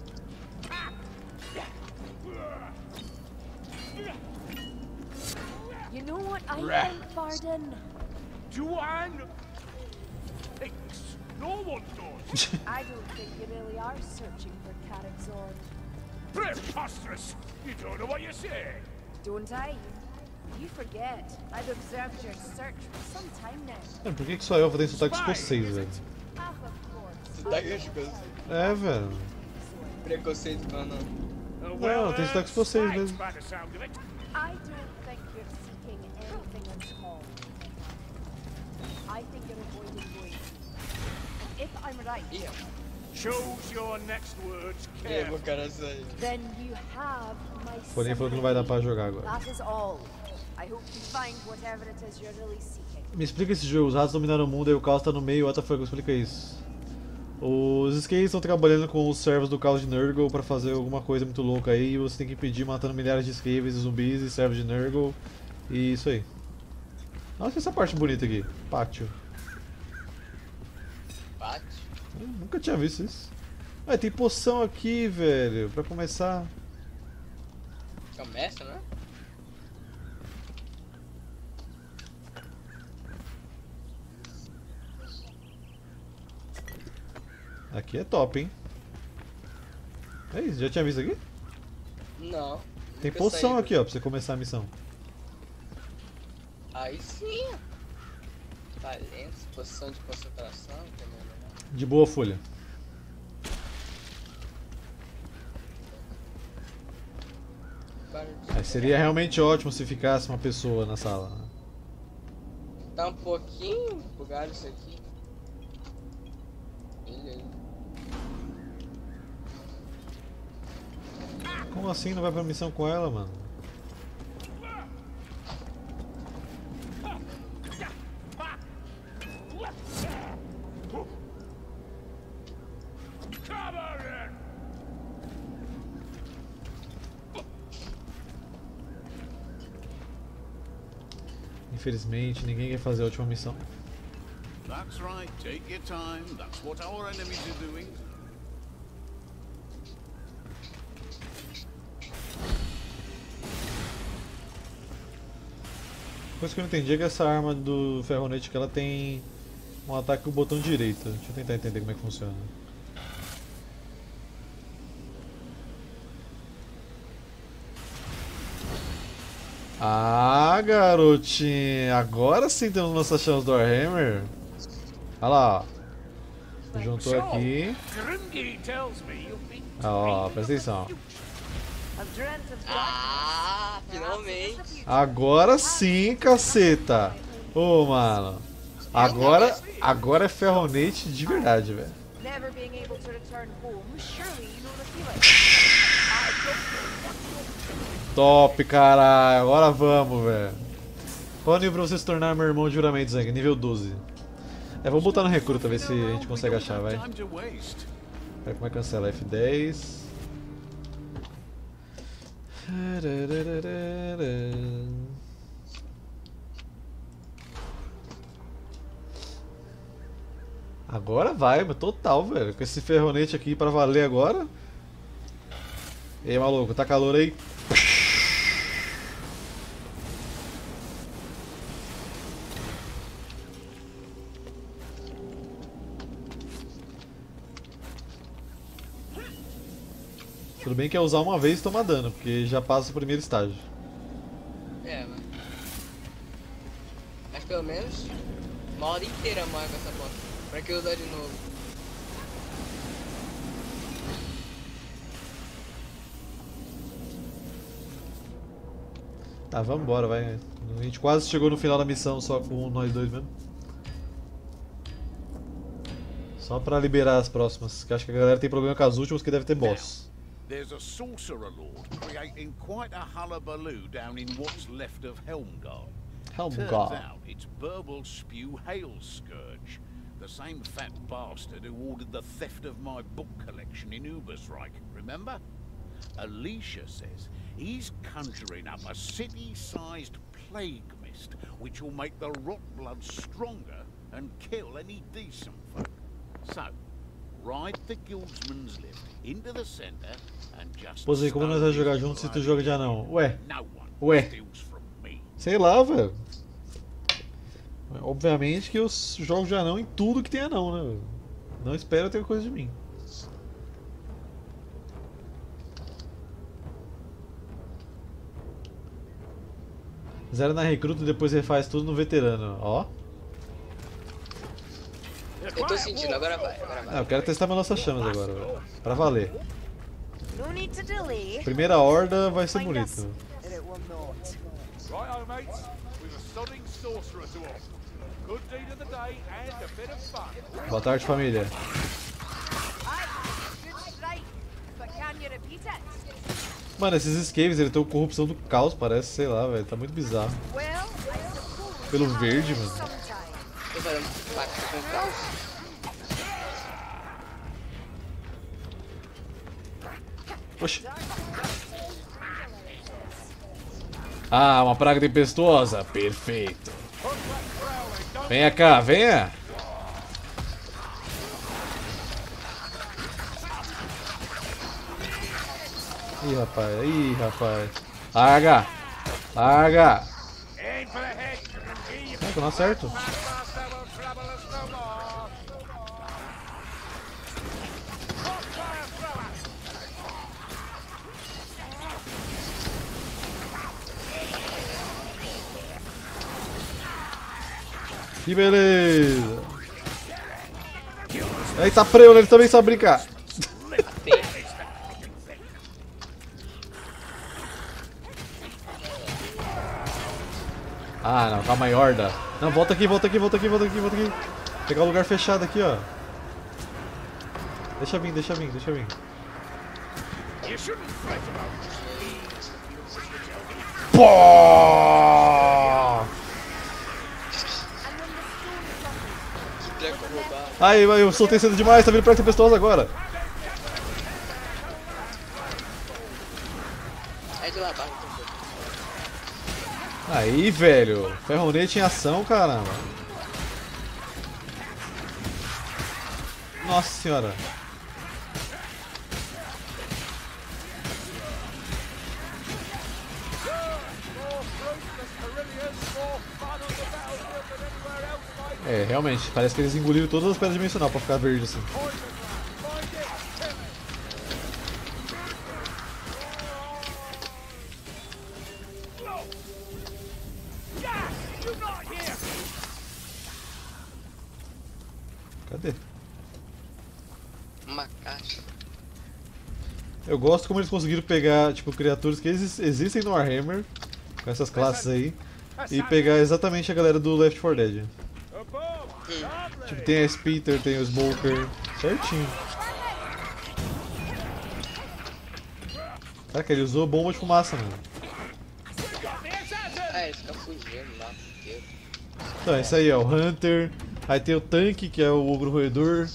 You know what I think, Varden? Joanne thinks no one does. I don't think you really are searching for Karazor. Preposterous! You don't know what you're saying. Don't I? You forget. I've observed your search for some time now. Mano, por que só eu vou ter sotaque escocês, velho? Ah, of course. Tu tá ganhando É, velho. preconceito pra não. Não, tem sotaque escocês mesmo. By the sound of it. I don't think you're seeking anything at all. I think you're avoiding going. And if I'm right, Ih, Choose your next words o carefully. cara saiu. then you have my Folhinha falou que não vai dar pra jogar agora. That is all. I hope you find whatever it is you're really seeking. Me explica esse jogo, os ratos dominaram o mundo e o caos tá no meio, what the fuck, explica isso. Os skates estão trabalhando com os servos do caos de Nurgle pra fazer alguma coisa muito louca aí e você tem que impedir matando milhares de skaves e zumbis e servos de Nurgle e isso aí. Nossa, essa parte bonita aqui, pátio. Bate. Eu nunca tinha visto isso. Ah, tem poção aqui, velho, pra começar. Começa, né? Aqui é top, hein? É isso, já tinha visto aqui? Não. Tem Nunca poção saí, aqui, ó, pra você começar a missão. Aí sim. Talentos, posição de concentração, também, né? De boa folha. Aí seria realmente ótimo se ficasse uma pessoa na sala. Tá um pouquinho bugado isso aqui. Beleza. Como assim não vai pra missão com ela, mano? Infelizmente, ninguém quer fazer a última missão. That's right, take your time. That's what our enemies are doing. Coisa que eu não entendi é que essa arma do ferronete que ela tem um ataque com o botão direito. Deixa eu tentar entender como é que funciona. Ah, garotinho, agora sim temos nossas chances do Warhammer. Olha lá, ó. Juntou aqui. Grimgir tells me you've been Ó, presta atenção. I've dreamt of Ah, finalmente. Agora sim, caceta. Ô, mano. Agora é ferronete de verdade, velho. never being able to return home. Surely you know the feeling. Top, caralho. Agora vamos, velho. Qual nível pra você se tornar meu irmão de juramento, Zang? Nível 12. É, vou botar no recruta, ver se a gente consegue achar, vai. Time to waste. Pera, como é que cancela? F10. Agora vai, mas total, velho. Com esse ferronete aqui pra valer agora. E aí, maluco, tá calor aí? Tudo bem que é usar uma vez e tomar dano, porque já passa o primeiro estágio. É, mano. Mas pelo menos uma hora inteira morre com essa bosta. Pra que usar de novo? Tá, vamos embora, vai. A gente quase chegou no final da missão só com nós dois mesmo. Só pra liberar as próximas, que acho que a galera tem problema com as últimas, que deve ter boss. There's a sorcerer lord creating quite a hullabaloo down in what's left of Helmgard. Turns out it's Burble Spew Hailscourge, the same fat bastard who ordered the theft of my book collection in Ubersreich, remember? Alicia says he's conjuring up a city-sized plague mist which will make the Rotblood stronger and kill any decent folk. So, ride the Guildsman's lift into the center and just... Pô, Zé, como nós vamos jogar juntos se tu joga de anão? Ué. Sei lá, velho. Obviamente que eu jogo de anão em tudo que tem anão, né, velho? Não espero ter coisa de mim. Zero na recruta e depois refaz tudo no veterano, ó. Eu tô sentindo, agora vai. Ah, eu quero testar minhas nossas chamas agora, velho. Pra valer. No need to delay. Primeira horda vai ser bonito. And it will not. Righto, mates. We've a sodding sorcerer to off. Good deed of the day and a bit of fun. Boa tarde, família. Aye, good strike. But can you repeat it? Mano, esses escapes, ele tem uma corrupção do caos, parece, sei lá, velho. Tá muito bizarro. Well, I suppose Pelo you have verde, to mano. sometime. Tô fazendo pacto com o caos. Oxi. Ah, uma praga tempestuosa. Perfeito. Venha cá, venha. Ih, rapaz, ih, rapaz. Larga. Larga. Aim for the head and give Ah, que eu não acerto. master will trouble us no more. Crossfire thrower. Que beleza. Eita, Preula, ele também sabe brincar. Ah, não, calma aí, horda. Não, volta aqui, volta aqui, volta aqui, volta aqui, volta aqui. Pegar o lugar fechado aqui, ó. Deixa vir, deixa vir, deixa vir. You shouldn't fret about Pô! Que treco roubado. Aí, eu soltei cedo demais, tá vindo praga tempestuosa agora. É de lá, barra. Aí, velho. Ferronete em ação, caramba. Nossa senhora. É, realmente, parece que eles engoliram todas as pedras dimensionais pra ficar verde assim. Cadê? Uma caixa. Eu gosto como eles conseguiram pegar, tipo, criaturas que existem no Warhammer, com essas classes aí, e pegar exatamente a galera do Left 4 Dead. Tipo, tem a Spitter, tem o Smoker, certinho. Caraca, ele usou bomba de fumaça, mano. Ah, eles ficam fugindo lá inteiro. Então, esse aí é o Hunter, aí tem o tanque, que é o Ogro Roedor.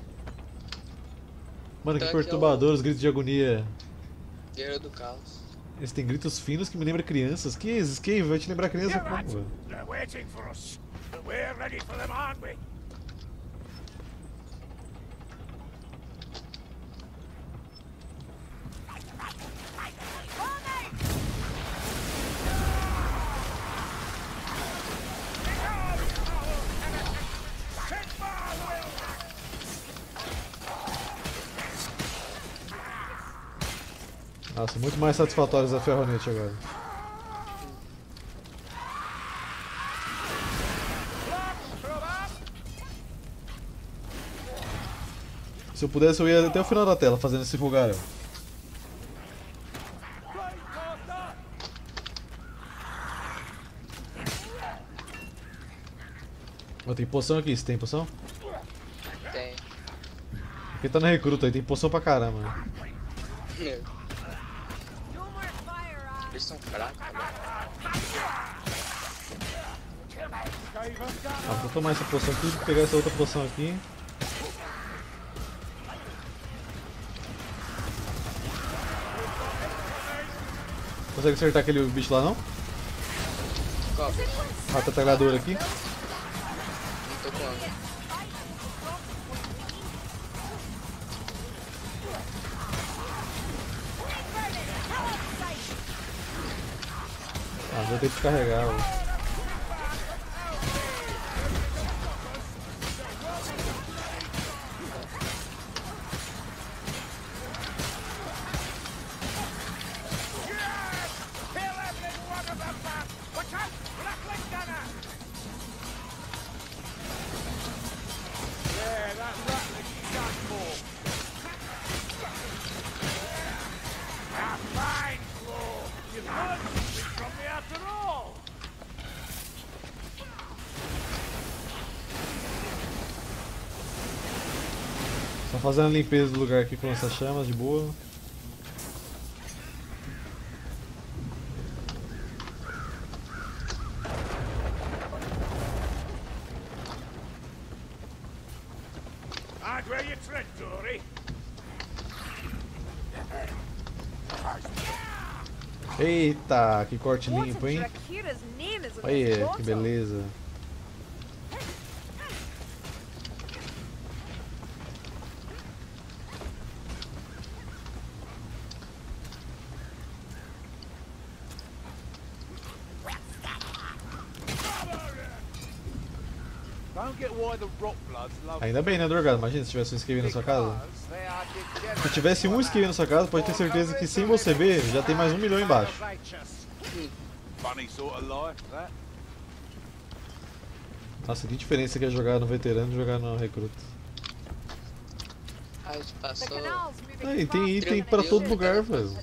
Mano, que Tanque é perturbador, os gritos de agonia. Guerreiro do caos. Eles têm gritos finos que me lembram crianças. Que isso? Quem vai te lembrar criança You're como, right. velho? They're waiting for us. But we're ready for them, aren't we? Nossa, muito mais satisfatório essa ferronete agora. Se eu pudesse, eu ia até o final da tela fazendo esse fogaréu. Oh, tem poção aqui, você tem poção? Tem. Porque tá na recruta aí, tem poção pra caramba. Né? Meu. Eles são fracos, né? Ah, vou tomar essa poção aqui e pegar essa outra poção aqui. Consegue acertar aquele bicho lá não? Qual? Mata a talhadora aqui. Não tô com ela. Ah, vou ter que carregar. Ó. Só fazendo a limpeza do lugar aqui com essas chamas de boa. Hide where you tread, Dory. Eita, que corte limpo, hein? Olha que beleza. Ainda bem, né, Drogado? Imagina se tivesse um escape na sua casa. Se tivesse um escape na sua casa, pode ter certeza que sem você ver, já tem mais 1 milhão embaixo. Nossa, que diferença que é jogar no veterano e jogar no recruta. Ah, a gente passou. Aí, tem item pra todo lugar, velho.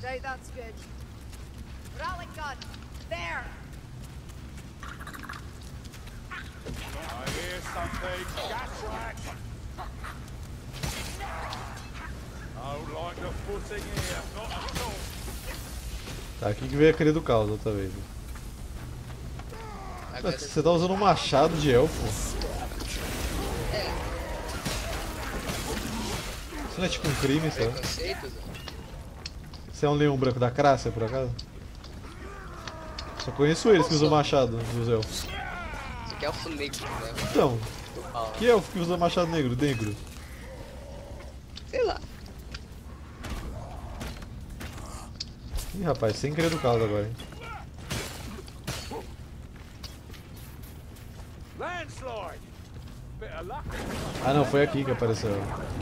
Tá, aqui que veio a crer do caos outra vez. Mas você tá usando um machado de elfo? Isso não é tipo um crime, sabe? Você é um leão branco da Crácia, por acaso? Só conheço eles que usam machado dos elfos. Isso aqui é elfo negro, né? Então, que elfo que usa machado negro? Negro? Sei lá. Ih, rapaz, sem querer do caos agora, hein? Ah não, foi aqui que apareceu.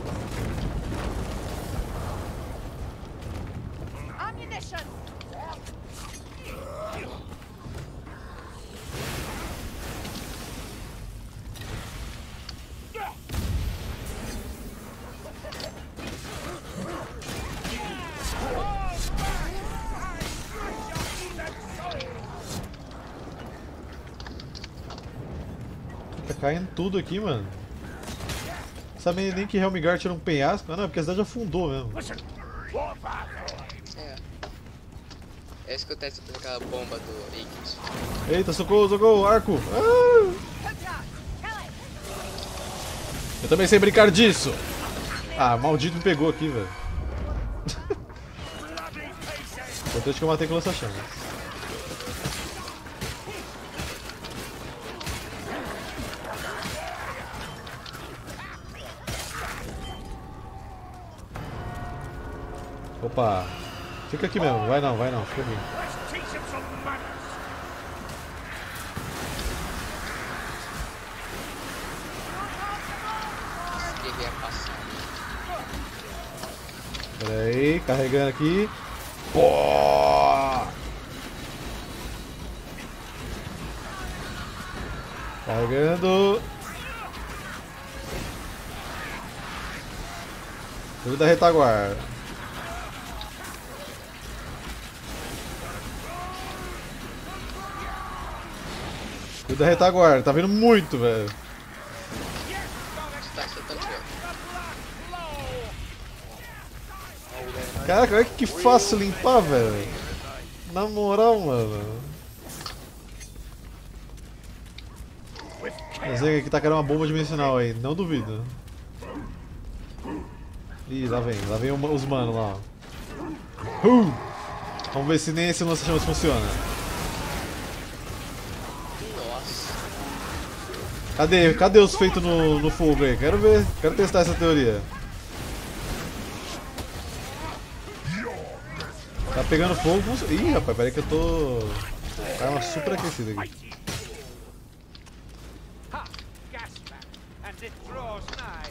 Tá caindo tudo aqui, mano. Sabe nem que Helmgart era um penhasco? Ah, não, porque a cidade afundou mesmo. É isso que acontece com aquela bomba do Ikit. Eita, socorro, socorro, arco! Ah! Eu também sei brincar disso! Ah, maldito me pegou aqui, velho. Importante que eu matei com lança-chamas. Opa! Fica aqui mesmo, vai não, fica aqui. Let's teach him some manners. Guerreiro passado. Pera aí, carregando aqui. Pô! Carregando. Tudo da retaguarda. Tudo da retaguarda, tá vindo muito, velho. Está acertando o Caraca, olha que fácil limpar, velho. Na moral, mano. Eu sei que tacaram uma bomba dimensional aí, não duvido. Ih, lá vem os manos lá, ó. Vamos ver se nem esse lança-chamas funciona. Nossa. Cadê os feitos no fogo aí? Quero ver, quero testar essa teoria. Tá pegando fogo. Ih, rapaz, peraí que eu tô. Com a arma super aquecida aqui. Ha! Gasman, and it draws nigh.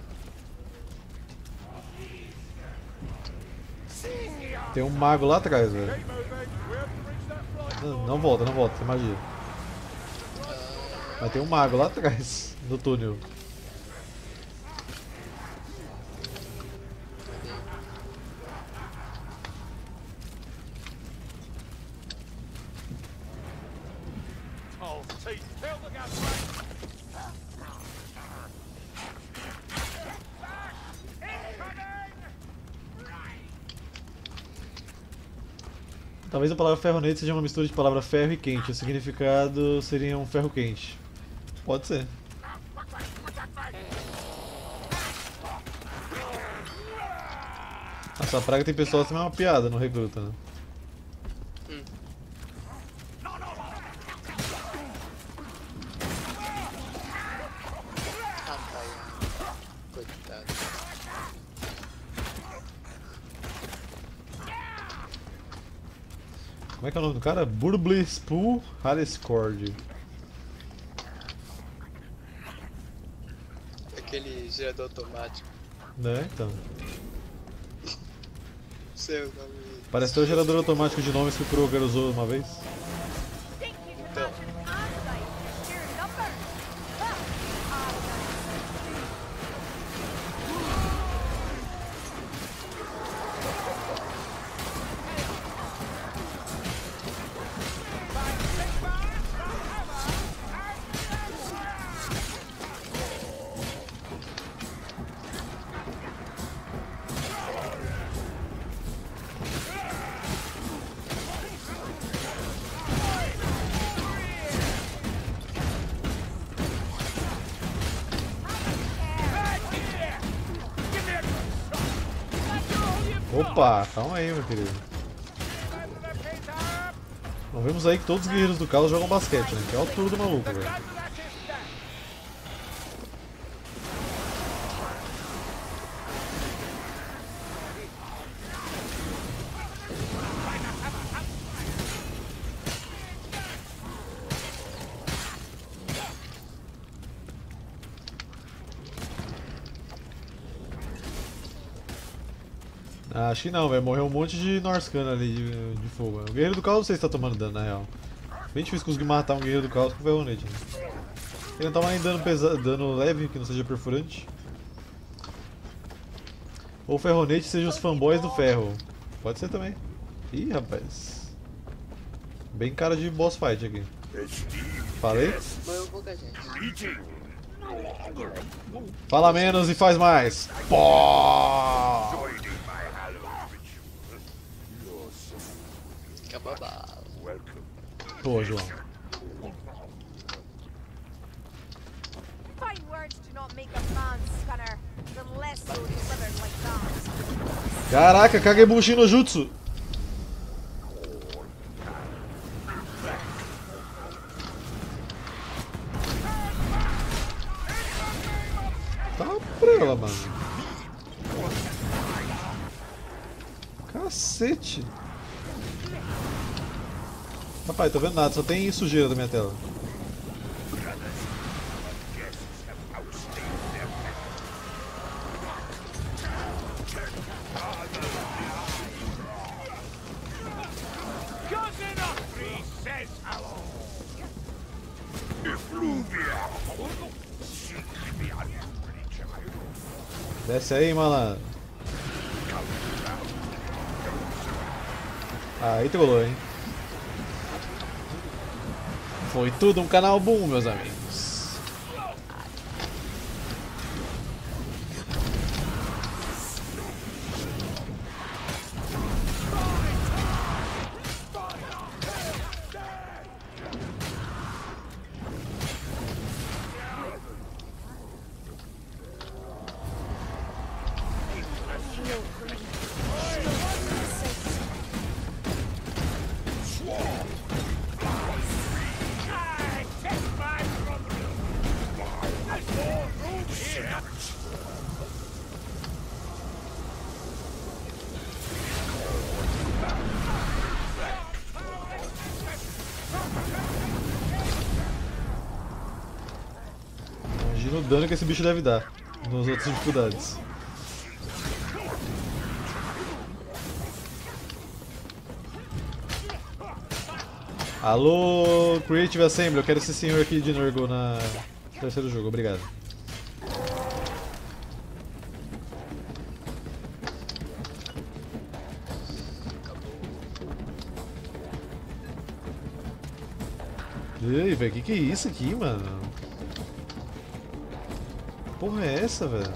Tem um mago lá atrás, velho. Não volta, tem magia. Mas tem um mago lá atrás, no túnel. Oh, see, tell the Gasman. Talvez a palavra ferronete seja uma mistura de palavra ferro e quente. O significado seria um ferro quente. Pode ser. Essa praga tem pessoal assim, é uma piada no recruta, né? Ah, tá aí. Coitado. Como é que é o nome do cara? Burblispool Harriscord. Aquele gerador automático. Né, então. Seu nome. Parece até o gerador automático de nomes que o Kroger usou uma vez. Então. Opa, calma aí, meu querido. Bom, vemos aí que todos os guerreiros do caos jogam basquete, né? Que é a altura do maluco, velho. Ah, acho que não, velho. Morreu um monte de Norscan ali de fogo. O guerreiro do caos não sei se tá tomando dano, na real. Bem difícil conseguir matar um guerreiro do caos com ferronete, né? Ele não toma nem dano leve, que não seja perfurante. Ou ferronete seja os fanboys do ferro. Pode ser também. Ih, rapaz. Bem cara de boss fight aqui. Falei? Morreu pouca gente. Fala menos e faz mais. Pó! Fica babado. Boa, João. Fine words do not make a man, Scunner. Unless so delivered like that. Caraca, Kagebunshin no Jutsu. Cacete! Rapaz, tô vendo nada, só tem sujeira na minha tela. Desce aí, malandro. Aí trolou, hein? Foi tudo um canal boom, meus amigos. Imagina o dano que esse bicho deve dar nas outras dificuldades. Alô, Creative Assembly, eu quero esse senhor aqui de Nurgle na terceiro jogo, obrigado. E aí, velho, que é isso aqui, mano? Que porra é essa, velho?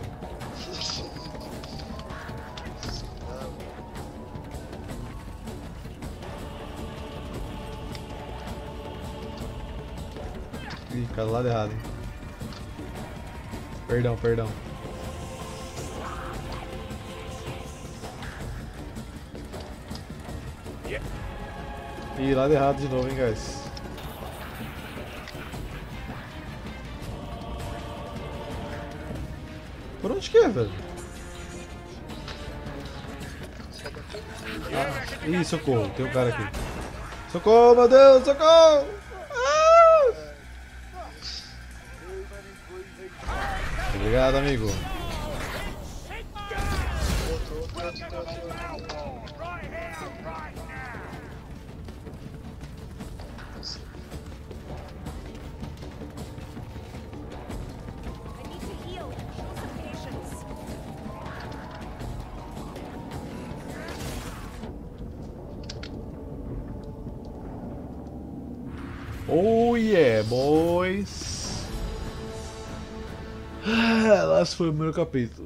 Ih, cara, do lado errado, hein? Perdão, perdão. Ih, lado errado de novo, hein, guys? Por onde que é, velho? Ah, ih, socorro, tem um cara aqui. Socorro, meu Deus, socorro! Ah! Obrigado, amigo. I need to heal. Show some patience. Oh yeah, boys! Lá se foi o primeiro capítulo.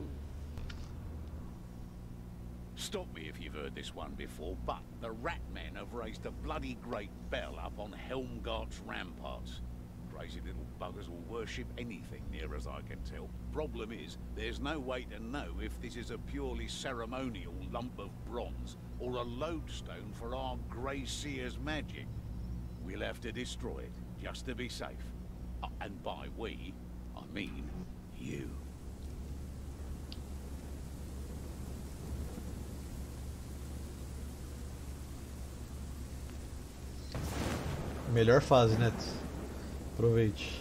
Stop me if you've heard this one before, but the Rat Men have raised a bloody great bell up on Helmgart's ramparts. Crazy little buggers will worship anything near as I can tell. Problem is, there's no way to know if this is a purely ceremonial lump of bronze or a lodestone for our Grey Seer's magic. We'll have to destroy it, just to be safe. And by we, I mean you. Melhor fase, Neto. Aproveite.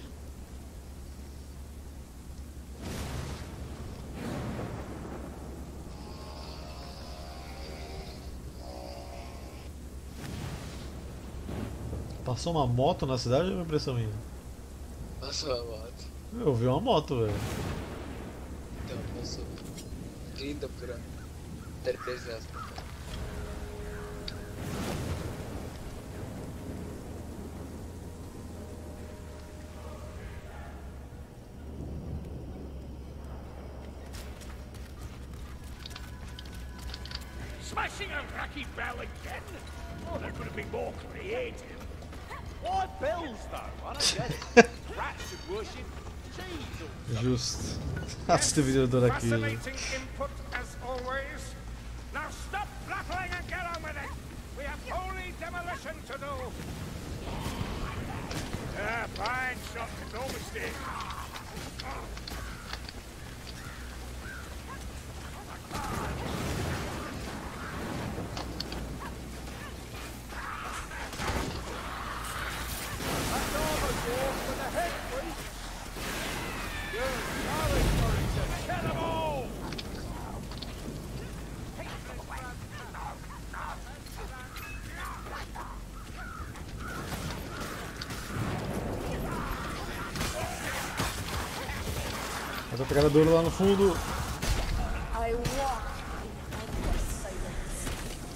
Passou uma moto na cidade ou é impressão minha? Passou a moto. Eu vi uma moto, velho. Então, passou. 30 por ano. 300. Smashing a racky bell again? Oh, they're going to be more creative. Why bells, though? I don't get it. Rats should worship cheese or Justo. Nossa, vídeo dor aqui. Fascinating input as always. Now stop fluttering and get on with it. We have only demolition to do. Ah, fine shot, no mistake. Outra pegadora lá no fundo. I walk in endless silence.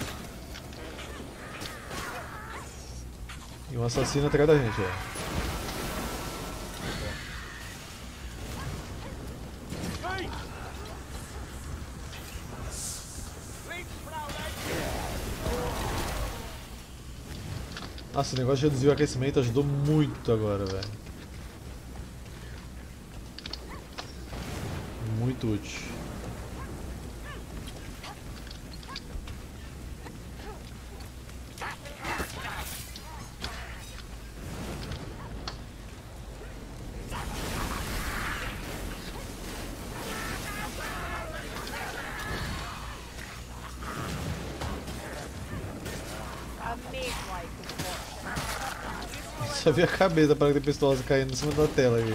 E um assassino atrás da gente, ó. Nossa, o negócio de reduzir o aquecimento ajudou muito agora, velho. Muito útil. A mage-like is watching. Só vi a cabeça para ter pistola caindo em cima da tela aí.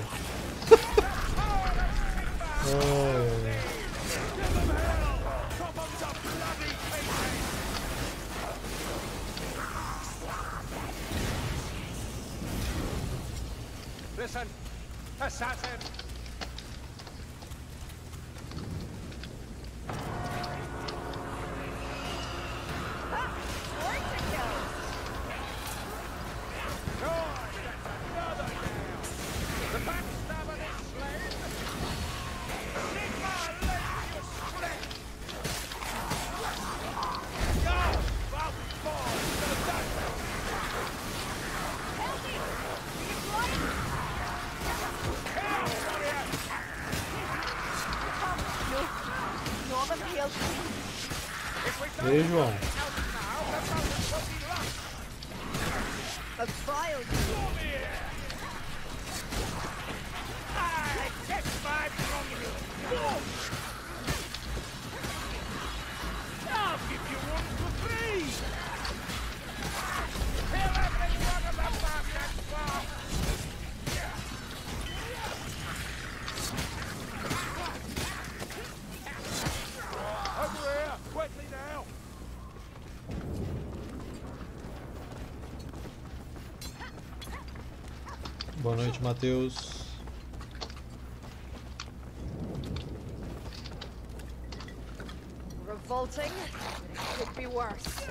Ai, Listen, assassin! Norman heals. E aí, João? A vile. I'll give you one for free! Over here, quickly now! Boa noite, Matheus. Revolting, but it could be worse.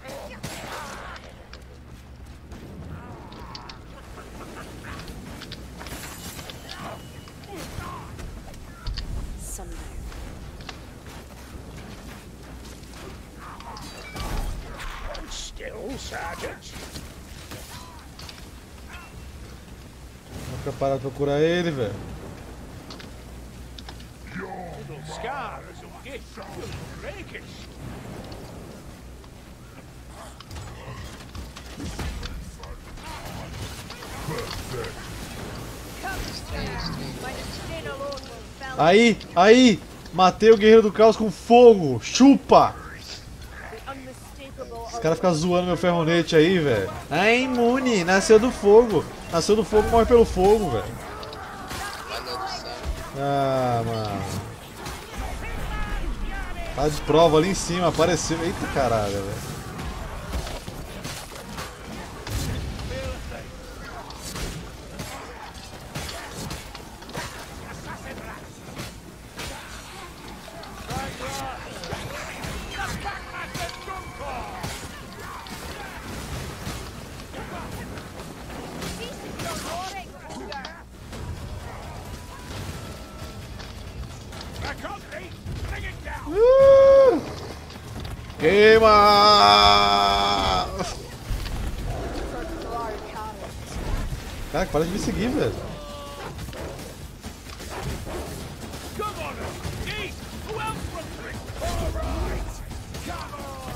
Someday. Still, Sergeant? Vou ficar parado pra procurar ele, velho. Little scar as a gift. You're rakish. My skin alone will fell. Aí! Matei o Guerreiro do Caos com fogo! Chupa! The unmistakable. Os caras ficam zoando meu ferronete aí, velho. É imune, nasceu do fogo. Nasceu do fogo, morre pelo fogo, velho. Mano do céu. Ah, mano. Tá de prova ali em cima, apareceu. Eita caralho, velho. Queima! Cara, para de me seguir, velho. Come on, East! Who else wants it? All right! Come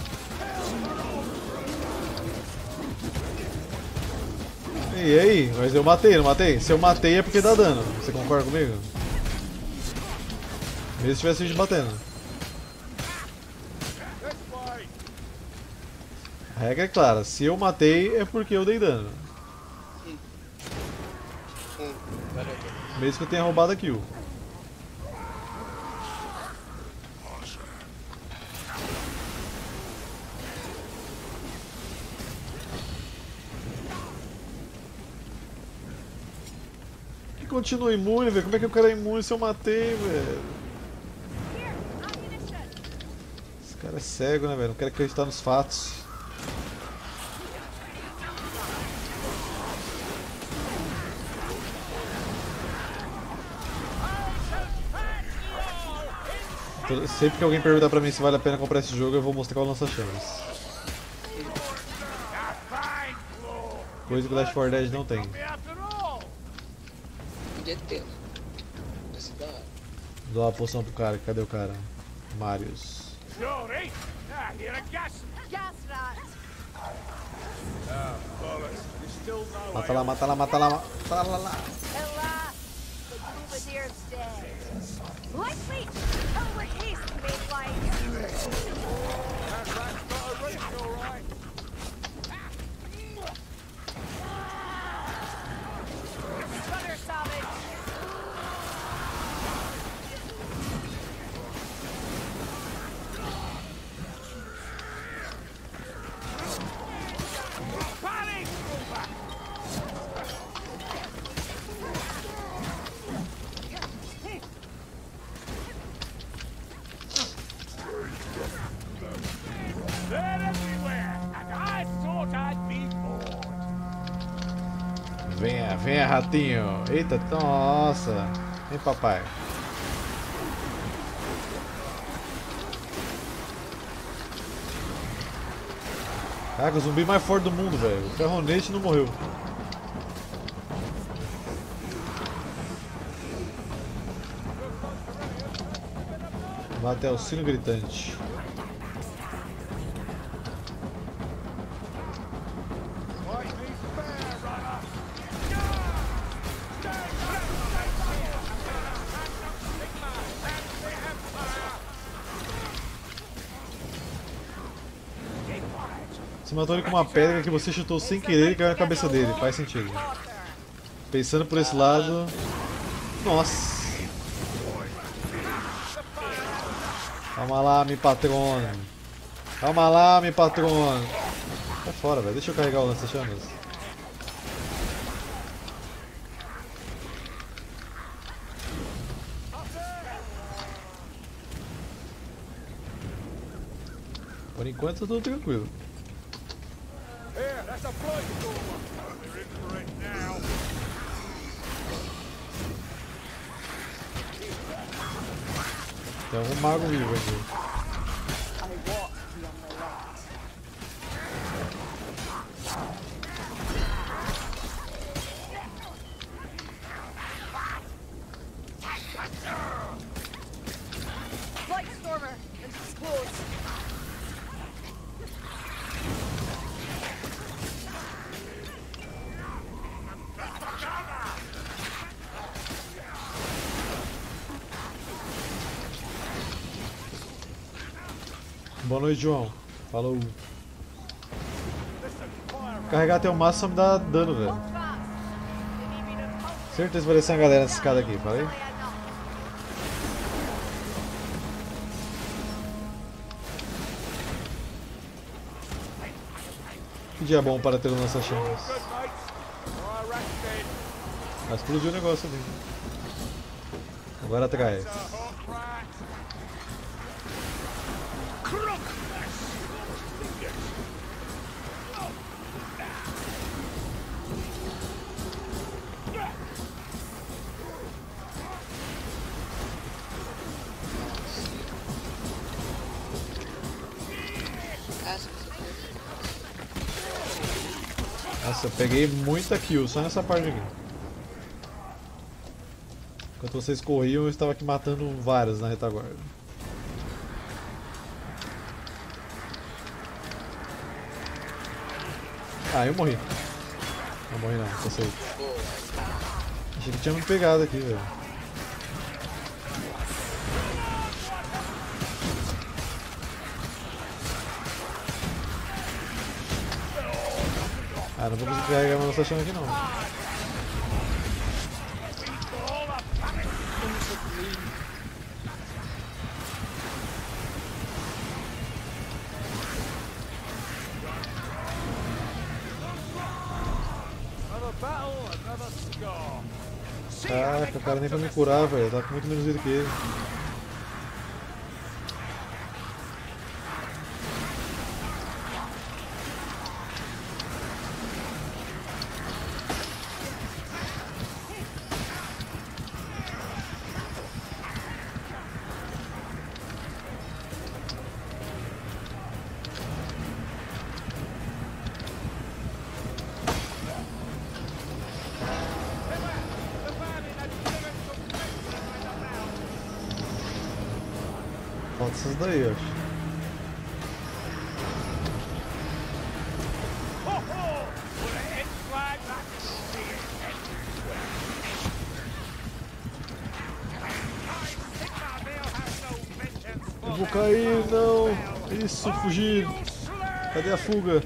on! E aí? Mas eu matei, não matei? Se eu matei é porque dá dano. Você concorda comigo? Mesmo se tivesse gente batendo. A regra é clara, se eu matei é porque eu dei dano. Valeu. Mesmo que eu tenha roubado a kill. Que continua imune, velho? Como é que o cara é imune se eu matei, velho? Esse cara é cego, né, velho? Não quero acreditar nos fatos. Sempre que alguém perguntar pra mim se vale a pena comprar esse jogo, eu vou mostrar o lança-chamas. Coisa que o Left 4 Dead não tem. Podia ter. Esse da hora. Dou uma poção pro cara. Cadê o cara? Marius. Sorry. You're a gas rat. bollocks. There's still no Mata lá, mata lá, mata lá, mata lá. Alas, the Bouvardier's dead. Likely, our haste made life. That rat's got a reach, all right. Brother Savage. Panic! They're everywhere, and I thought I'd be bored. Venha, venha, ratinho. Eita, nossa. Vem, papai. Caraca, o zumbi mais forte do mundo, velho. O ferronete não morreu. Vai até o sino gritante. Fight me fair, runner. Você matou ele com uma pedra que você chutou sem querer e caiu na cabeça dele. Faz sentido. Pensando por esse lado... Nossa! Calma lá, me patrona. Calma lá, me patrona. Sai fora, velho. Deixa eu carregar o lança-chamas. Por enquanto tá tudo tranquilo. Here, that's a flamethrower. We're in for it now. Tem algum mago vivo aqui. Flight Stormer and explodes. Boa noite, João. Falou. Carregar até o máximo só me dá dano, velho. Certeza que vai descer uma galera nessa escada aqui, falei? Que dia bom para ter um lança-chamas. Good, mates. My rat's dead. Ah, explodiu o negócio ali. Agora atrás. A hot rat. Nossa, eu peguei muita kill só nessa parte aqui. Enquanto vocês corriam, eu estava aqui matando vários na retaguarda. Ah, eu morri. Não morri não, tô safe. Achei que tinha me pegado aqui, velho. Ah, não vou conseguir carregar meu lança-chama aqui não. Another battle, another scar. Caraca, o cara nem pra me curar, velho. Tá com muito menos vida que ele. Falta essas daí, eu acho. Eu vou cair, não! Isso, fugir! Cadê a fuga?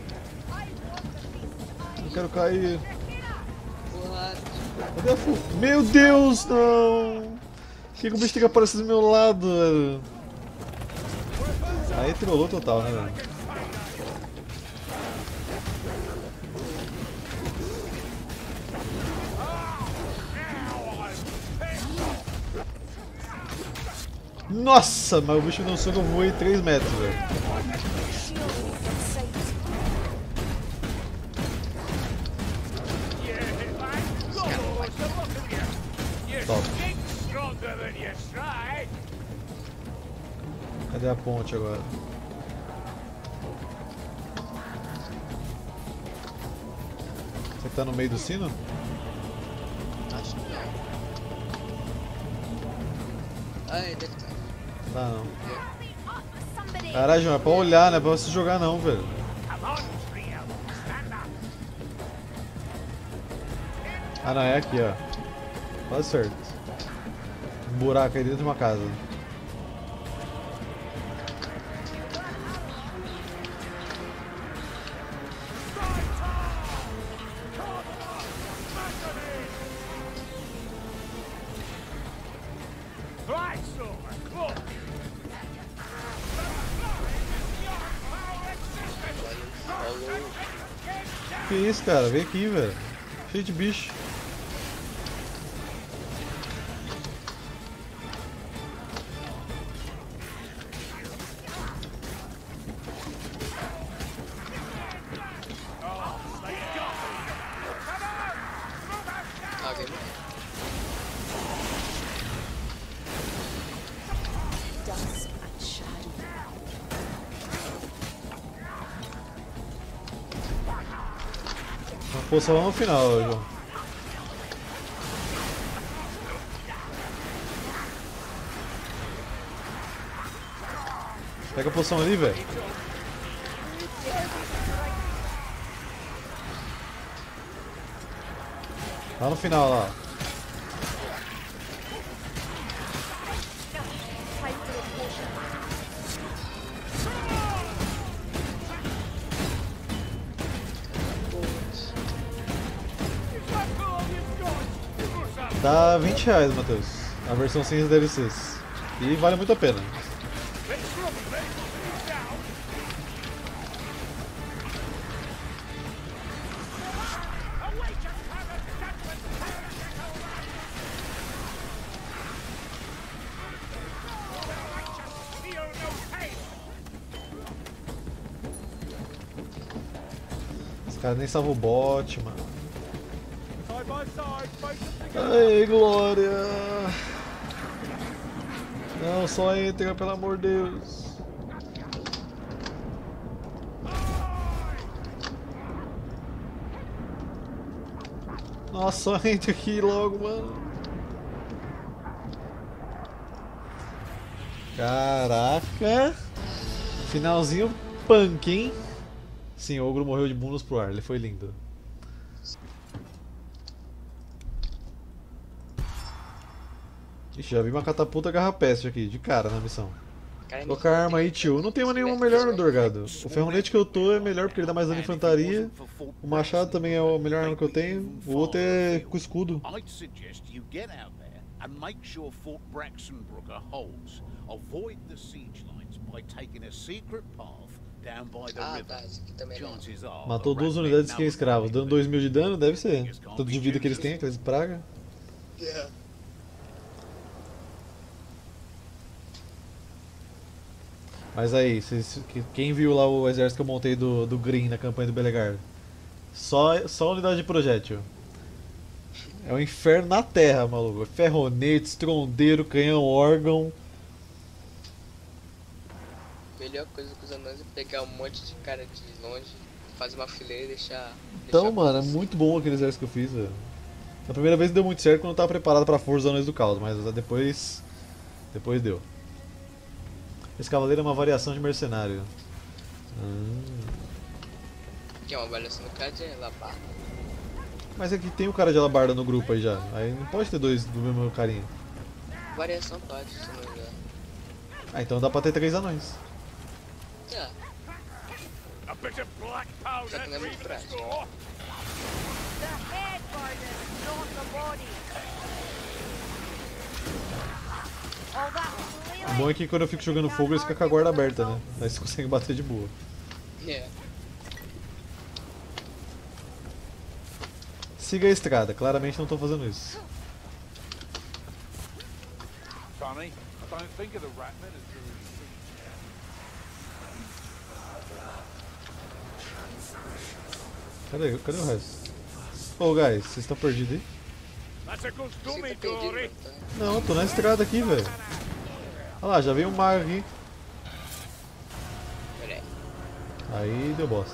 Eu quero cair! Cadê a fuga? Meu Deus, não! Por que o bicho tem que aparecer do meu lado, velho? Aí trollou total, né, velho? Nossa, mas o bicho não soube, eu voei 3 metros, velho. Top. Cadê a ponte agora? Você tá no meio do sino? Acho que não. Ah, é, deve estar. Tá não. Caralho, João, é pra olhar, não é pra você jogar não, velho. Ah não, é aqui, ó. Quase certo. Um buraco aí dentro de uma casa. Que isso, cara? Vem aqui, velho. Cheio de bicho. Poção lá no final, João. Pega a poção ali, velho. Lá no final, lá. Tá R$20, Matheus. A versão sem os DLCs. E vale muito a pena. Os caras nem salvam o bot, mano. Ai, Glória! Não, só entra, pelo amor de Deus. Nossa, só entra aqui logo, mano. Caraca! Finalzinho punk, hein? Sim, o ogro morreu de bundas pro ar, ele foi lindo. Ixi, já vi uma catapulta garrapeste aqui, de cara na missão. Colocar a arma aí, tio. Não tem uma nenhuma melhor no Dorgado. O ferrolete que eu tô é melhor porque ele dá mais dano de infantaria. O machado também é a melhor arma que eu tenho. O outro é com escudo. Matou 2 unidades de esquema escravos, dando 2000 de dano, deve ser. Tanto de vida que eles têm, aqueles praga. Yeah. Mas aí, quem viu lá o exército que eu montei do Green na campanha do Belegar? Só unidade de projétil. É um inferno na terra, maluco. Ferronete, estrondeiro, canhão, órgão. Melhor coisa que os anões é pegar um monte de cara de longe, fazer uma fileira e deixar. Então, mano, é muito bom aquele exército que eu fiz, velho. Na primeira vez deu muito certo quando eu tava preparado pra força dos anões do caos, mas depois deu. Esse cavaleiro é uma variação de mercenário. Que é uma variação do cara de labarda. Mas é que tem o cara de alabarda no grupo aí já. Aí não pode ter dois do mesmo carinha. Variação pode, se não me engano. Ah, então dá pra ter 3 anões. É, A bit of black powder só que não é muito even prático. score. The head burner, not the body. Oh, that's O bom é que quando eu fico jogando fogo eles ficam com a guarda aberta, né? Aí você consegue bater de boa. É. Siga a estrada, claramente não tô fazendo isso. Funny, I don't think of the Ratman as doing Cadê o resto? Ô, guys, vocês estão perdidos aí? That's a good Você dummy, tá perdido, Dory. tá? Não, eu tô na estrada aqui, velho. Olha lá, já veio um mago aqui. Pera aí. Aí deu bosta.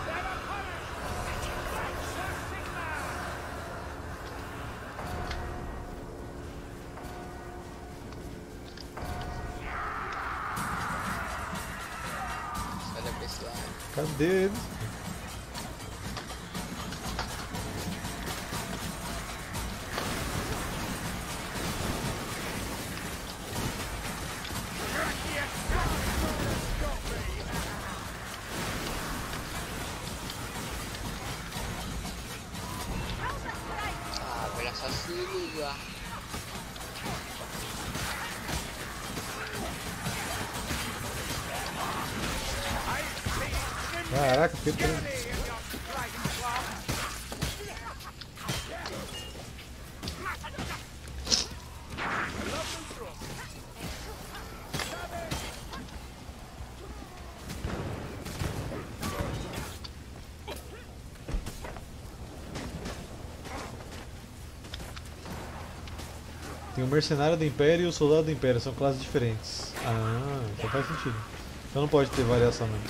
Olha pra esse lado. Cadê eles? Ah, olha só se liga. Caraca, fiquei preso. Tem o mercenário do Império e o soldado do Império, são classes diferentes. Ah, então faz sentido. Então não pode ter variação mesmo.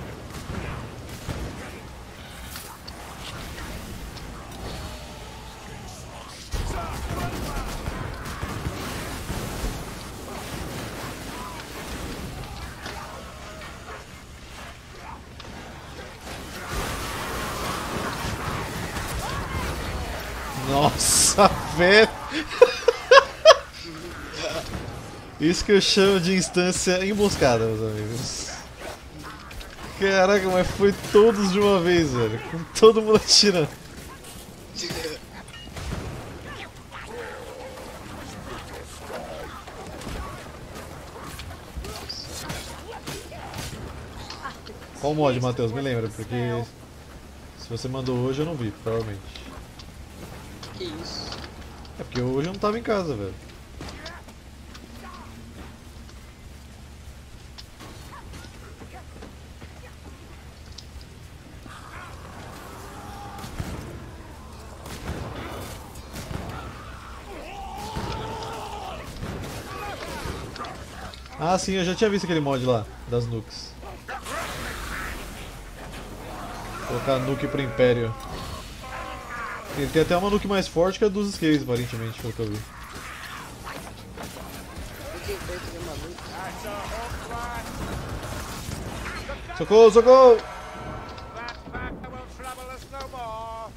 Nossa, velho! Isso que eu chamo de instância emboscada, meus amigos. Caraca, mas foi todos de uma vez, velho. Com todo mundo atirando. Qual mod, Matheus? Me lembra, porque se você mandou hoje eu não vi, provavelmente. Que isso? É porque hoje eu não tava em casa, velho. Ah, sim, eu já tinha visto aquele mod lá, das nukes. Colocar nuke pro Império. Ele tem até uma nuke mais forte que a dos Scales, aparentemente, pelo que eu vi. Por que foi que maluco? Socorro, socorro! That bagger will trouble us no more.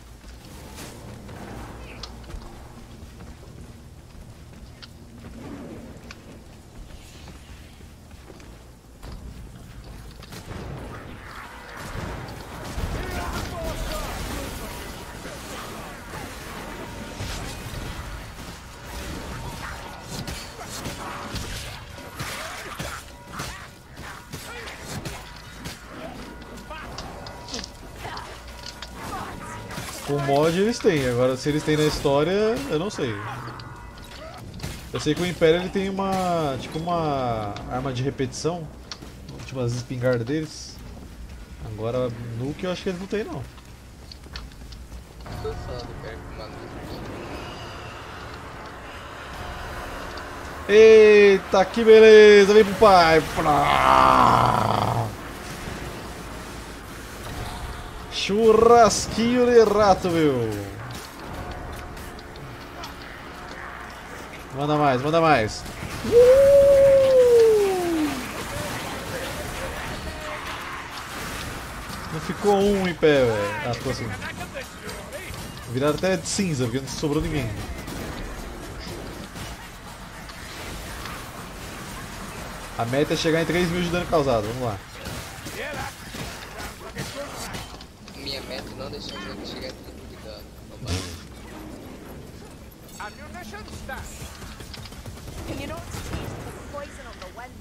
O mod eles têm, agora se eles têm na história, eu não sei. Eu sei que o Império ele tem uma, tipo uma arma de repetição, tipo as espingardas deles. Agora, Nuke eu acho que eles não tem não. Tô falando, cara, com uma Eita, que beleza! Vem pro pai! Churrasquinho de rato, meu! Manda mais, manda mais! Não ficou um em pé, velho. Ah, ficou assim. Viraram até de cinza, porque não sobrou ninguém. A meta é chegar em 3.000 de dano causado, vamos lá. minha meta não deixar o jogo chegar a 30 de dano. Ammunition stash. Can you not taste the poison on the wind?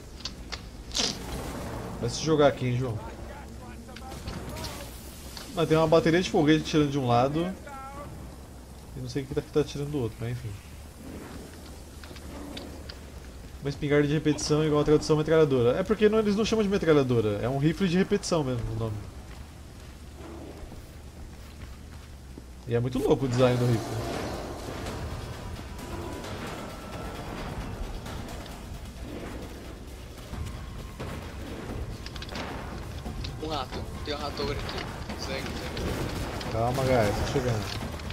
Vai se jogar aqui, hein, João. Mas tem uma bateria de foguete tirando de um lado. E não sei o que tá tirando do outro, mas enfim. Uma espingarda de repetição igual a tradução metralhadora. É porque eles não chamam de metralhadora, é um rifle de repetição mesmo o nome. E é muito louco o design do rifle. Um rato, tem um rato aqui. Sangue. Calma, guys, tô chegando.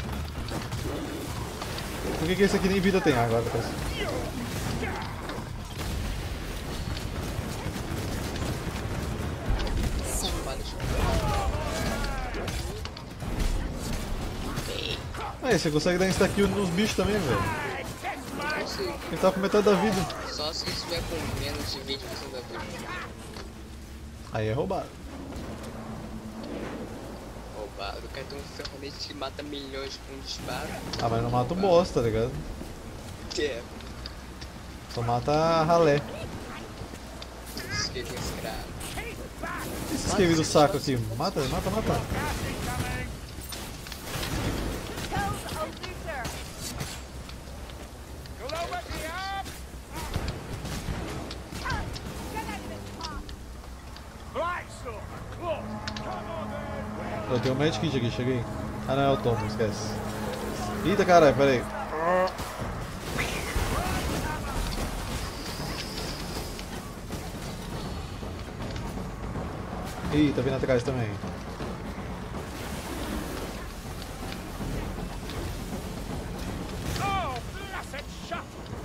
Por que esse aqui nem vida tem? Ah, agora tá aparecendo. Aí, você consegue dar insta-kill nos bichos também, velho. Ele tá com metade da vida. Só se estiver com menos de 20% da vida. Aí é roubado. Roubado. O cara tem um ferramenta que mata milhões com um disparo. Ah, mas não mata o boss, tá ligado? É. Só mata a ralé. Esqueci escravo. Esse esquema do saco aqui. Mata, mata, mata. Kills a looter. Glow at the up. Get out of this path. Black sword. Close. Come on then. Eu tenho um medkit aqui, cheguei. Ah não, é o Tom, esquece. Eita caralho, pera aí. Ih, tá vindo atrás também. Oh, blessed shot.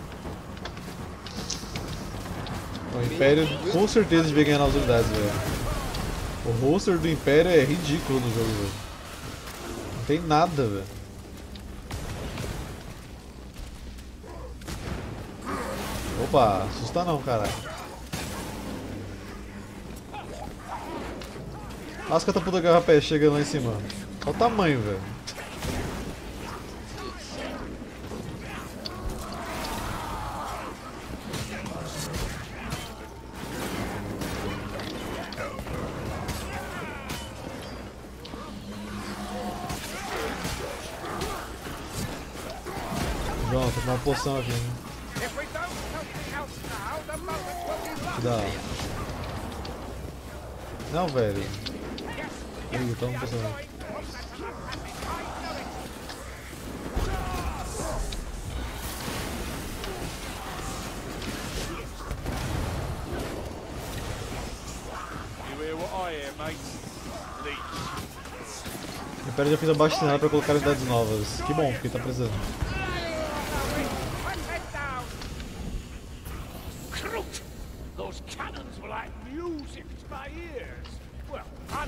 O Império com certeza devia ganhar nas unidades, velho. O roster do Império é ridículo no jogo, velho. Não tem nada, velho. Opa, assusta não, caralho. Olha as catapultas garrapé chegando lá em cima. Olha o tamanho, velho. João, tô com uma poção aqui, hein? If we don't something else now, the moment will be lost. Que da hora. Não, velho. Ih, toma uma poção aqui. You hear what I hear, mate? Leech. O Império já fez abaixo assinado pra colocar unidades novas. Que bom, porque tá precisando. Croot! Those cannons were like music to my ears. Well,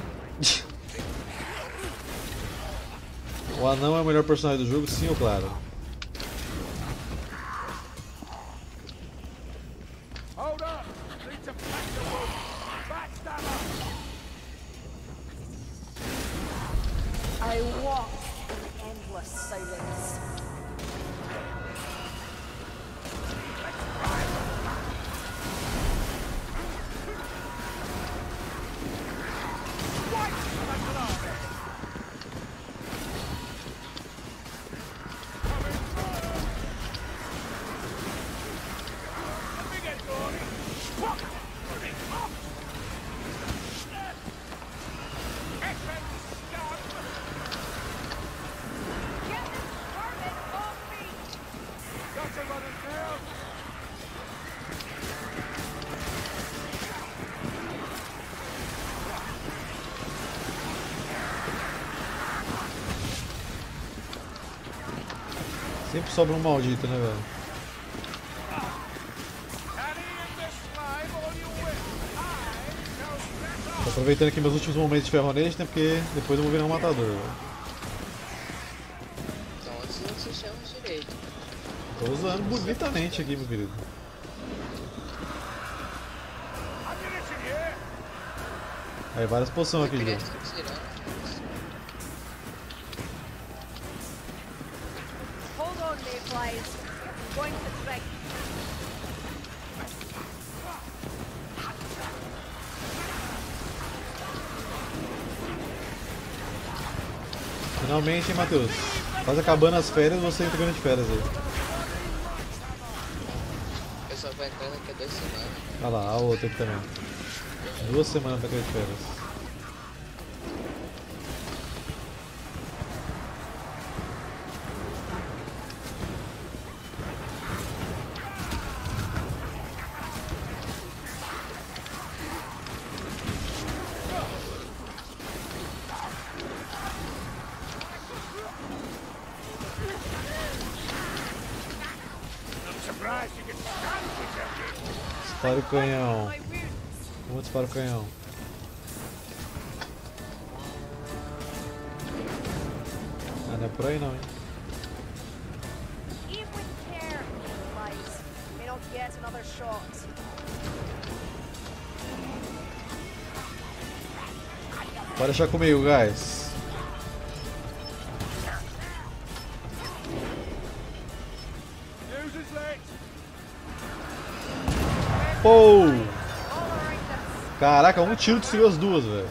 O anão é o melhor personagem do jogo, sim ou claro? Hold up! Need to pack the wood. Backstab up. I walk in endless silence. Sempre sobra um maldito, né, velho? Tô aproveitando aqui meus últimos momentos de ferronete, né? Porque depois eu vou virar um matador, velho. Então antes não se chama direito. Tô usando bonitamente aqui, meu querido. Aí, várias poções aqui, João. Hold on, mayflies. I'm going to trek. Finalmente, hein, Matheus? Quase acabando as férias, você entrando de férias aí. O pessoal vai entrar daqui a 2 semanas. Olha lá, a outra aqui também. 2 semanas pra entrar de férias. Dispara o canhão. Vamos disparar o canhão. Ah, não é por aí não, hein? Aim with care, mayflies. You may not get another shot. Pode deixar comigo, guys. Pô! Caraca, um tiro destruiu as duas, velho.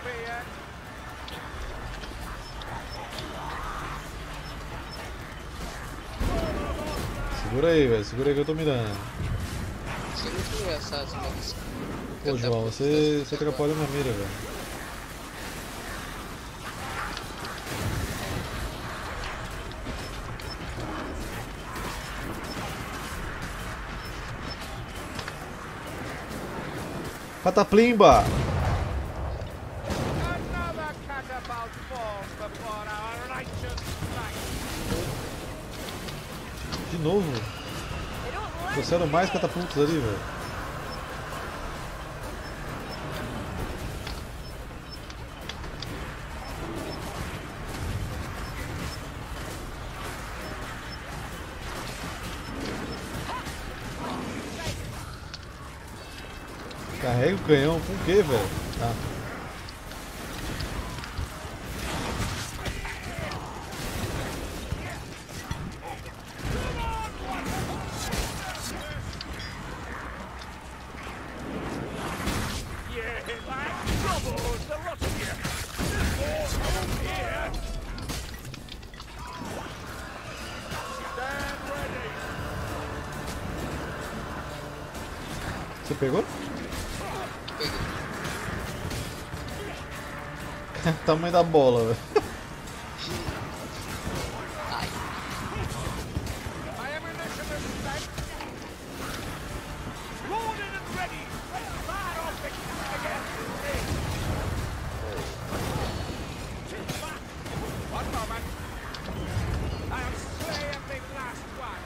Segura aí, velho. Segura aí que eu tô mirando. Isso é muito engraçado, mas... Pô, João, você atrapalha minha mira, velho. Cataplimba! Another catapult falls before our righteous sight. De novo? Trouxeram mais catapultos ali, velho. Carrega o canhão com o que, velho? Ah. Você pegou? Tamanho da bola, velho. Ai, My ammunition is spent. Loaded and ready. Fire off the cannon again. One moment. I'll slay the last one.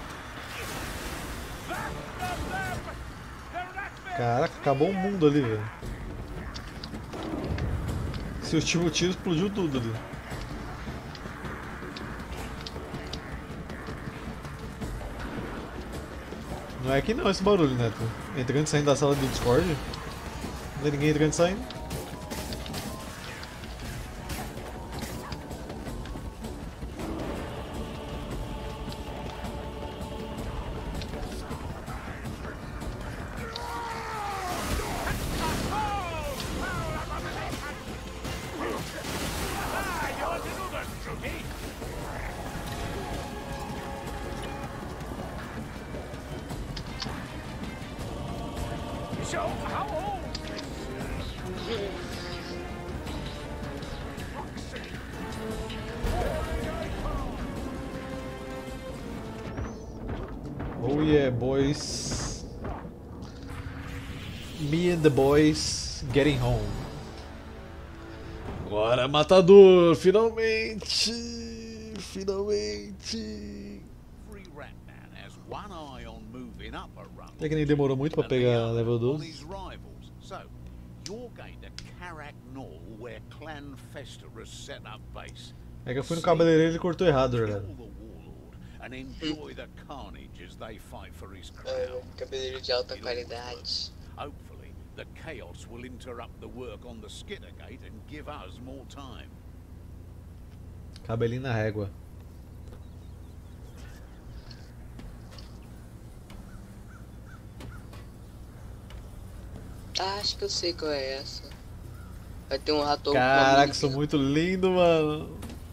Back of them. The rat. Caraca, acabou o mundo ali, velho. Se eu tive o tiro, explodiu tudo ali. Não é aqui não esse barulho, Neto. Entrando e saindo da sala do Discord. Não tem ninguém entrando e saindo. So, how old Oh yeah, boys. Me and the boys getting home. Agora, matador! Finalmente! Finalmente! one eye on moving up a rung. Até que nem demorou muito pra and pegar the other level on 12. his rivals. So, you're going to Karak Nor, where Clan Festerus set up base. É que eu fui no cabeleireiro e ele cortou errado, Kill galera. the warlord and enjoy the carnage as they fight for his É, crown. cabeleireiro de alta qualidade. Hopefully, the chaos will interrupt the work on the Skittergate and give us more time. Cabelinho na régua. Ah, acho que eu sei qual é essa. Vai ter um rato. Caraca, sou muito lindo, mano.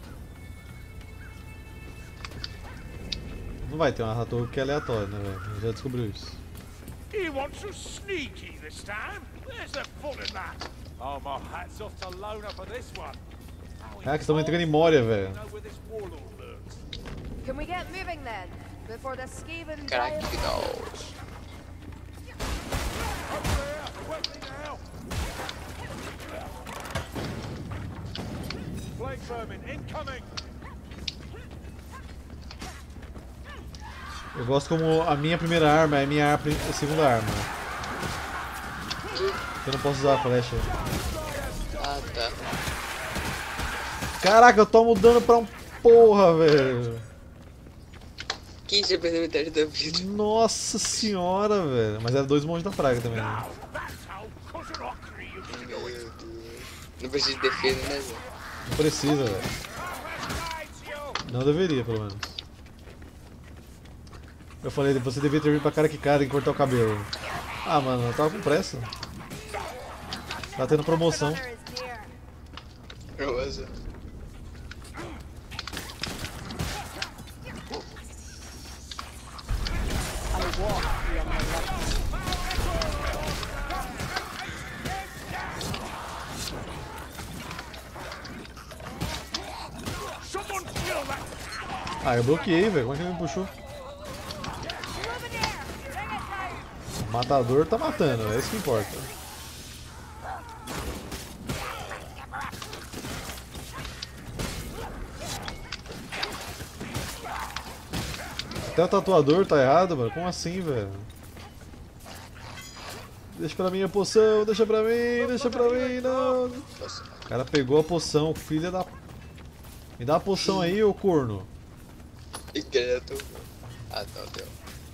Não vai ter uma rato que é aleatória, né, velho? Já descobriu isso. He wants so sneaky this time. Where's the fun in that? Oh, my hat's off to Lona for this one. Caraca, estamos entrando em Moria, velho. Know where this warlord lurks. Can we get moving then? Before the Skaven Caraca, que da hora. Up there, wet me now. Blade vermin incoming. Eu gosto como a minha primeira arma é a minha segunda arma. Eu não posso usar a flecha. Ah, tá. Caraca, eu tomo dano pra um porra, velho. Quem já perdeu metade da vida? Nossa senhora, velho. Mas era 2 monges da praga também, né? Now, that's how Cousin Ockery used to do it. Meu Deus. Não precisa de defesa, né, velho? Não precisa, velho. Não deveria, pelo menos. Eu falei, você devia ter vindo pra cara que cara e cortar o cabelo. Ah, mano, eu tava com pressa. Tá tendo promoção. Another is near. Rosa. Someone kill that. Ah, eu bloqueei, velho. Como é que ele me puxou? O matador tá matando, é isso que importa. Até o tatuador tá errado, mano. Como assim, velho? Deixa pra mim a poção, deixa pra mim, não. Nossa, O cara pegou a poção, filha da... Me dá a poção aí, ô corno. que quieto. Ah, não, deu.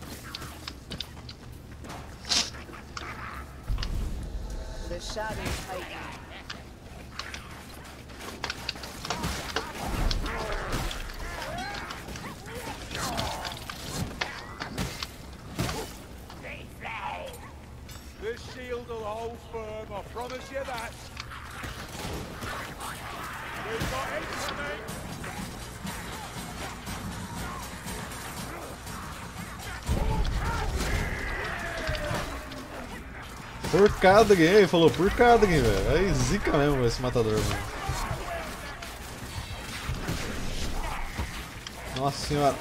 The shadows hide. This shield will hold firm, I promise you that. We've got incoming. Porcada, ele falou porcada, velho. Aí zica mesmo esse matador, mano. Nossa senhora.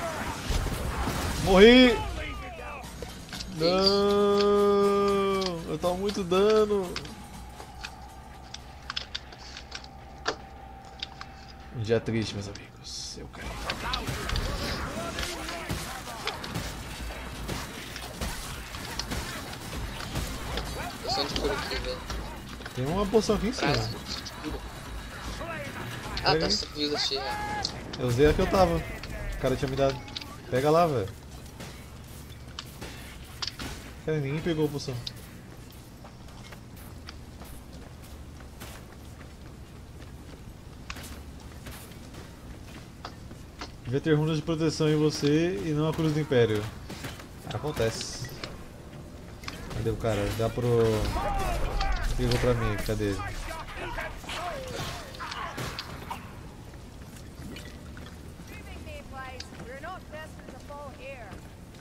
Morri! Não! Eu tomo muito dano. Um dia triste, meus amigos. Eu caí. Poção de cura aqui, velho. Tem uma poção aqui em cima. Frase de cura. Ah, Pega tá, aí. você viu da cheia. Eu usei a que eu tava. O cara tinha me dado. Pega lá, velho. Cara, ninguém pegou a poção. Devia ter runas de proteção em você e não a cruz do império. Acontece. Cadê o cara? Dá pro... Pegou pra mim, cadê ele? Moving me, please. We're not destined to fall here.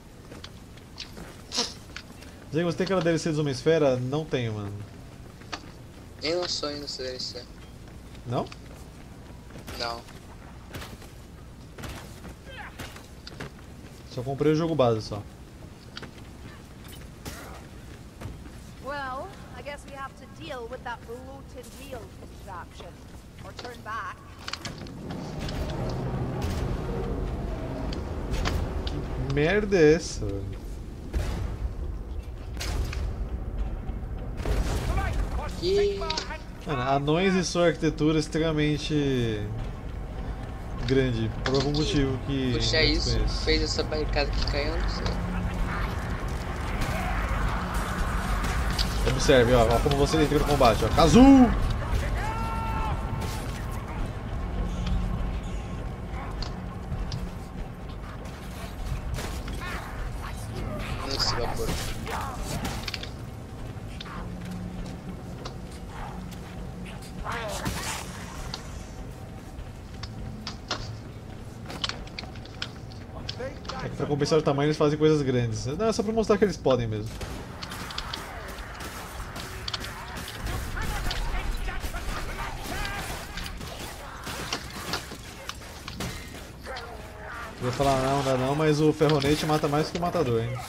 Diego, você tem aquela DLC dos Homem-Esfera? Não tenho, mano. Nem lançou ainda essa DLC. Não? Não. Só comprei o jogo base só. Well, I guess we have to deal with that bloated wheel contraption. Or turn back. merda é essa? Que... Mano, anões e sua arquitetura extremamente grande, por algum motivo que Puxa, eu isso desconheço. fez essa barricada que caiu, não sei. Observe, ó como você entra no combate, ó. Kazu! Esse vapor. É que pra compensar o tamanho eles fazem coisas grandes. Não, é só pra mostrar que eles podem mesmo. Eu ia falar não, dá não, mas o ferronete mata mais que o matador, hein?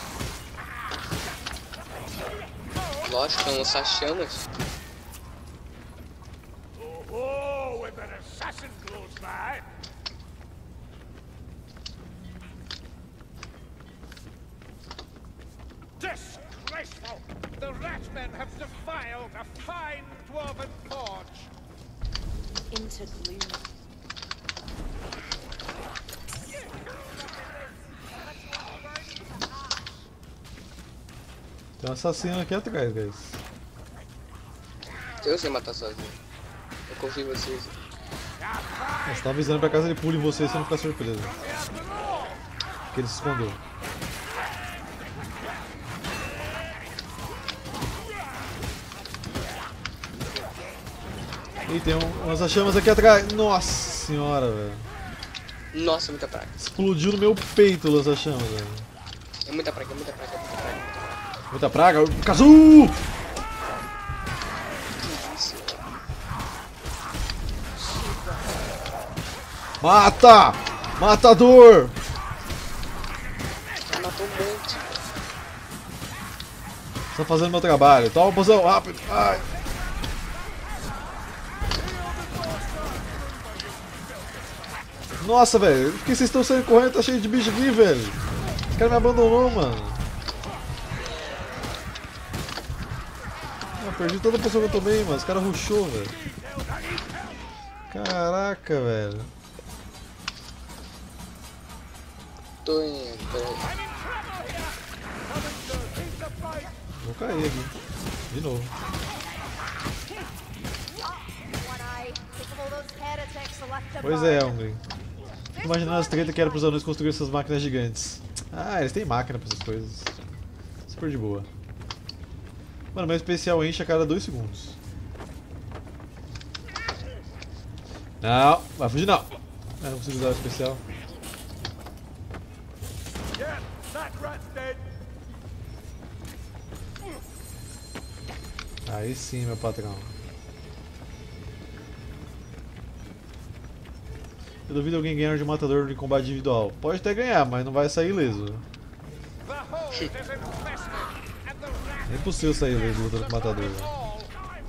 Lógico, que é um lança-chamas. Oh, with an assassin close by. Disgraceful! The Ratmen have defiled a fine dwarven forge. Into gloom. Tem um assassino aqui atrás, guys. Eu sei matar sozinho. Eu confio em vocês. Você tá avisando pra casa ele pule em você e você não ficar surpreso. Porque ele se escondeu. Ih, tem um lança-chamas aqui atrás. Nossa senhora, velho. Nossa, muita praga. Explodiu no meu peito o lança-chamas, velho. É muita praga, é muita praga, é muita praga. Muita praga. Kazu! Mata! Matador! Matou um monte. Tá fazendo meu trabalho. Toma posição, rápido. Ai. Nossa, velho. Por que vocês estão saindo correndo? Tá cheio de bicho aqui, velho. Esse cara me abandonou, mano. Eu perdi toda a poção que eu tomei, mano. Esse cara rushou, velho. Caraca, velho. Tô indo, peraí. Vou cair aqui. De novo. Pois é, Hungry. Fico imaginando as tretas que era pros anões construir essas máquinas gigantes. Ah, eles têm máquina pra essas coisas. Super de boa. Mano, meu especial enche a cada 2 segundos. Não, vai fugir não. Ah, não consigo usar o especial. Yeah, that rat's dead. Aí sim, meu patrão. Eu duvido alguém ganhar de matador em combate individual. Pode até ganhar, mas não vai sair ileso. The hold is infested, and the rat É impossível sair ileso lutando com matador. Velho. all.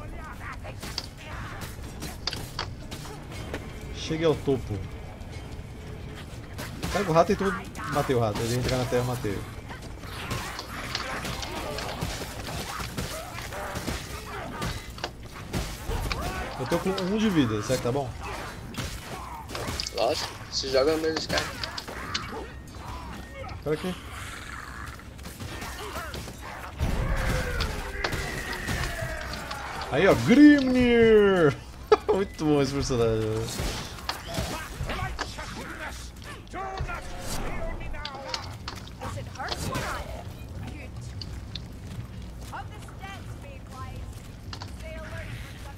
Chegue ao topo. Pega o rato e tudo. Matei o rato. Ele ia entrar na terra, matei. Eu tô com 1 de vida, será que tá bom? Lógico, se joga no meio dos caras. Espera aqui. Aí ó, Grimnir! Muito bom esse personagem. Velho. Does it hurt or not? Good. Up the steps, Mayflies. Stay alert for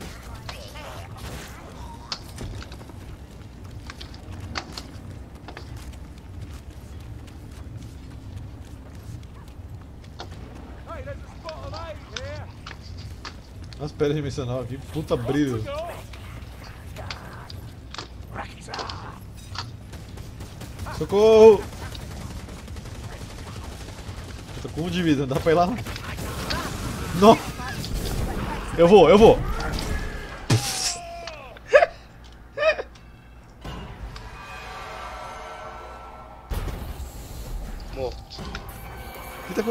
Hey, there's a spot of aid here. Nossa, pera dimensional aqui, puta brilho. Socorro! Eu tô com 1 de vida, não dá pra ir lá não. Não! Eu vou!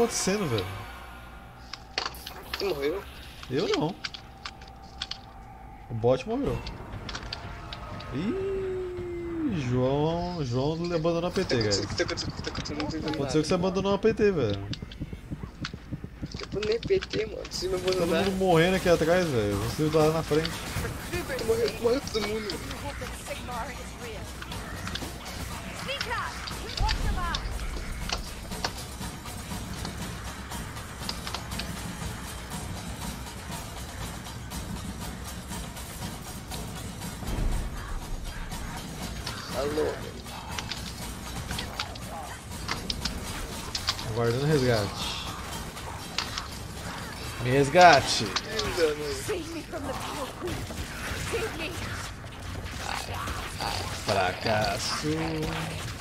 acontecendo, velho? Você morreu? Eu não. O bot morreu. Ih, João abandonou a PT, guys. Aconteceu que você abandonou a PT, velho. Eu abandonei PT, mano. Vocês me Todo abandonaram. mundo morrendo aqui atrás, velho. Você tá lá na frente. Morreu todo mundo. Sigmar is real. Sneak out! Watch your back! Alô. Aguardando resgate. Me resgate! Ainda não. Save me from the Pale Queen! Save me! Fracasso!